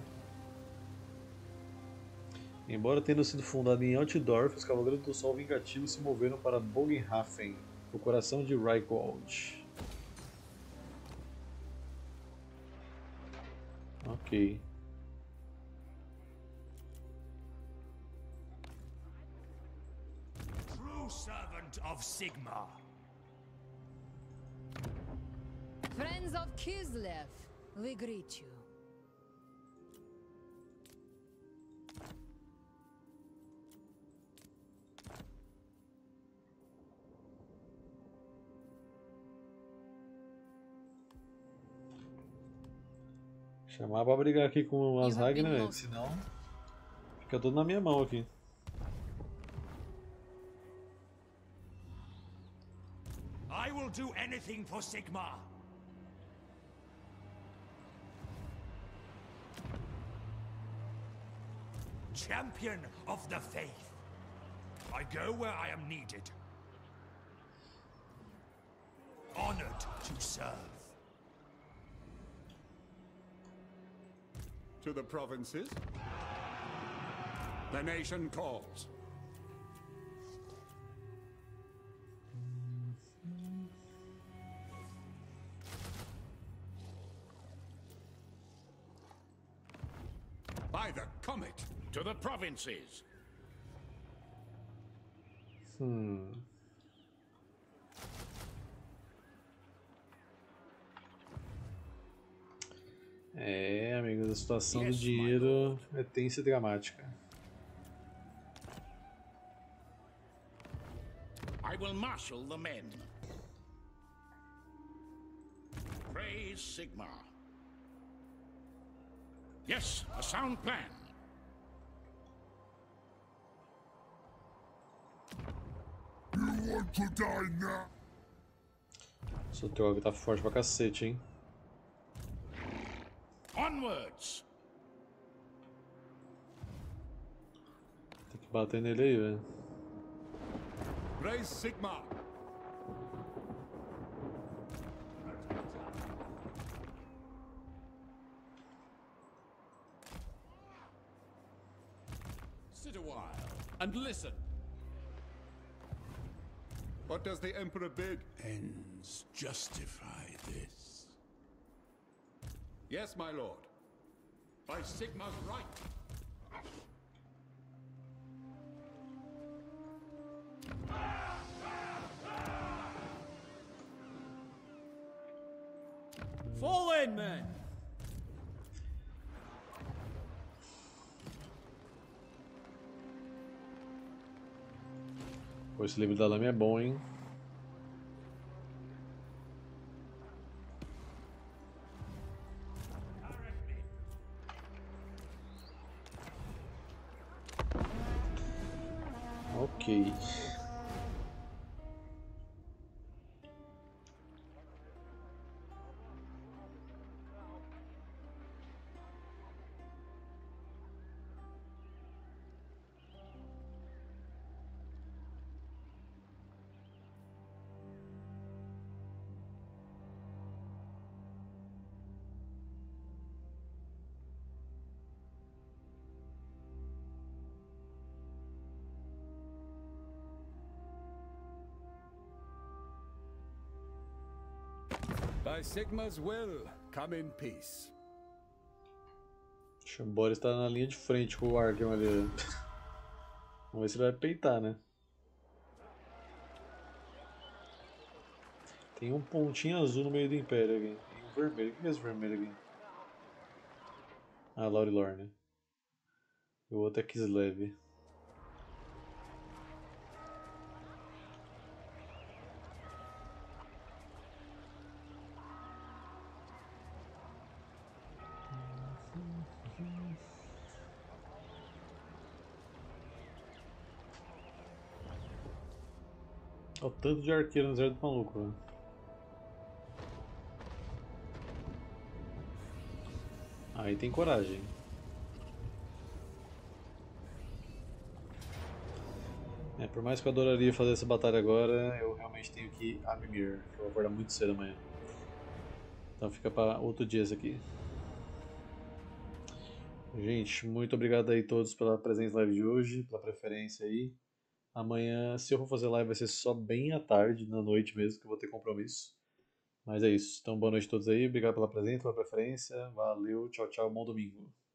Embora tendo sido fundado em Altdorf, os Cavaleiros do Sol Vingativo se moveram para Bogenhafen, o coração de Reichwald. Ok. True servant of Sigmar. Friends of Kislev, we greet you. Chamar pra brigar aqui com as You have Ragnar, been né? lost. Senão fica tudo na minha mão aqui. I will do anything for Sigmar. Champion of the faith. I go where I am needed. Honored to serve. To the provinces. The nation calls. By the comet! To the provinces. Hum. É, amigos, a situação do Yes, my dinheiro é tensa e dramática. I will marshal the men. Praise Sigma. Yes, a sound plan. You want to die now? Essa droga tá forte pra cacete, hein? Onwards. Tem que bater nele aí, velho. Praise Sigma. Sit a while and listen. What does the Emperor bid? Ends justify this. Yes, my lord. By Sigma's right. Fall in, men! Pô, esse livro da lâmina é bom, hein? Ok. By Sigma's will, come in peace. O Boris tá na linha de frente com o Arkham ali. Vamos ver se ele vai peitar, né? Tem um pontinho azul no meio do Império aqui. E um vermelho. O que é esse vermelho aqui? Ah, Laurilor, né? E o outro é Kislev. Olha o tanto de arqueiro no exército maluco, velho. Aí tem coragem. É, por mais que eu adoraria fazer essa batalha agora, eu realmente tenho que ir a Mimir, que eu vou acordar muito cedo amanhã. Então fica para outro dia isso aqui. Gente, muito obrigado aí todos pela presença na live de hoje, pela preferência aí. Amanhã, se eu for fazer live, vai ser só bem à tarde, na noite mesmo, que eu vou ter compromisso. Mas é isso. Então, boa noite a todos aí. Obrigado pela presença, pela preferência. Valeu, tchau, tchau. Bom domingo.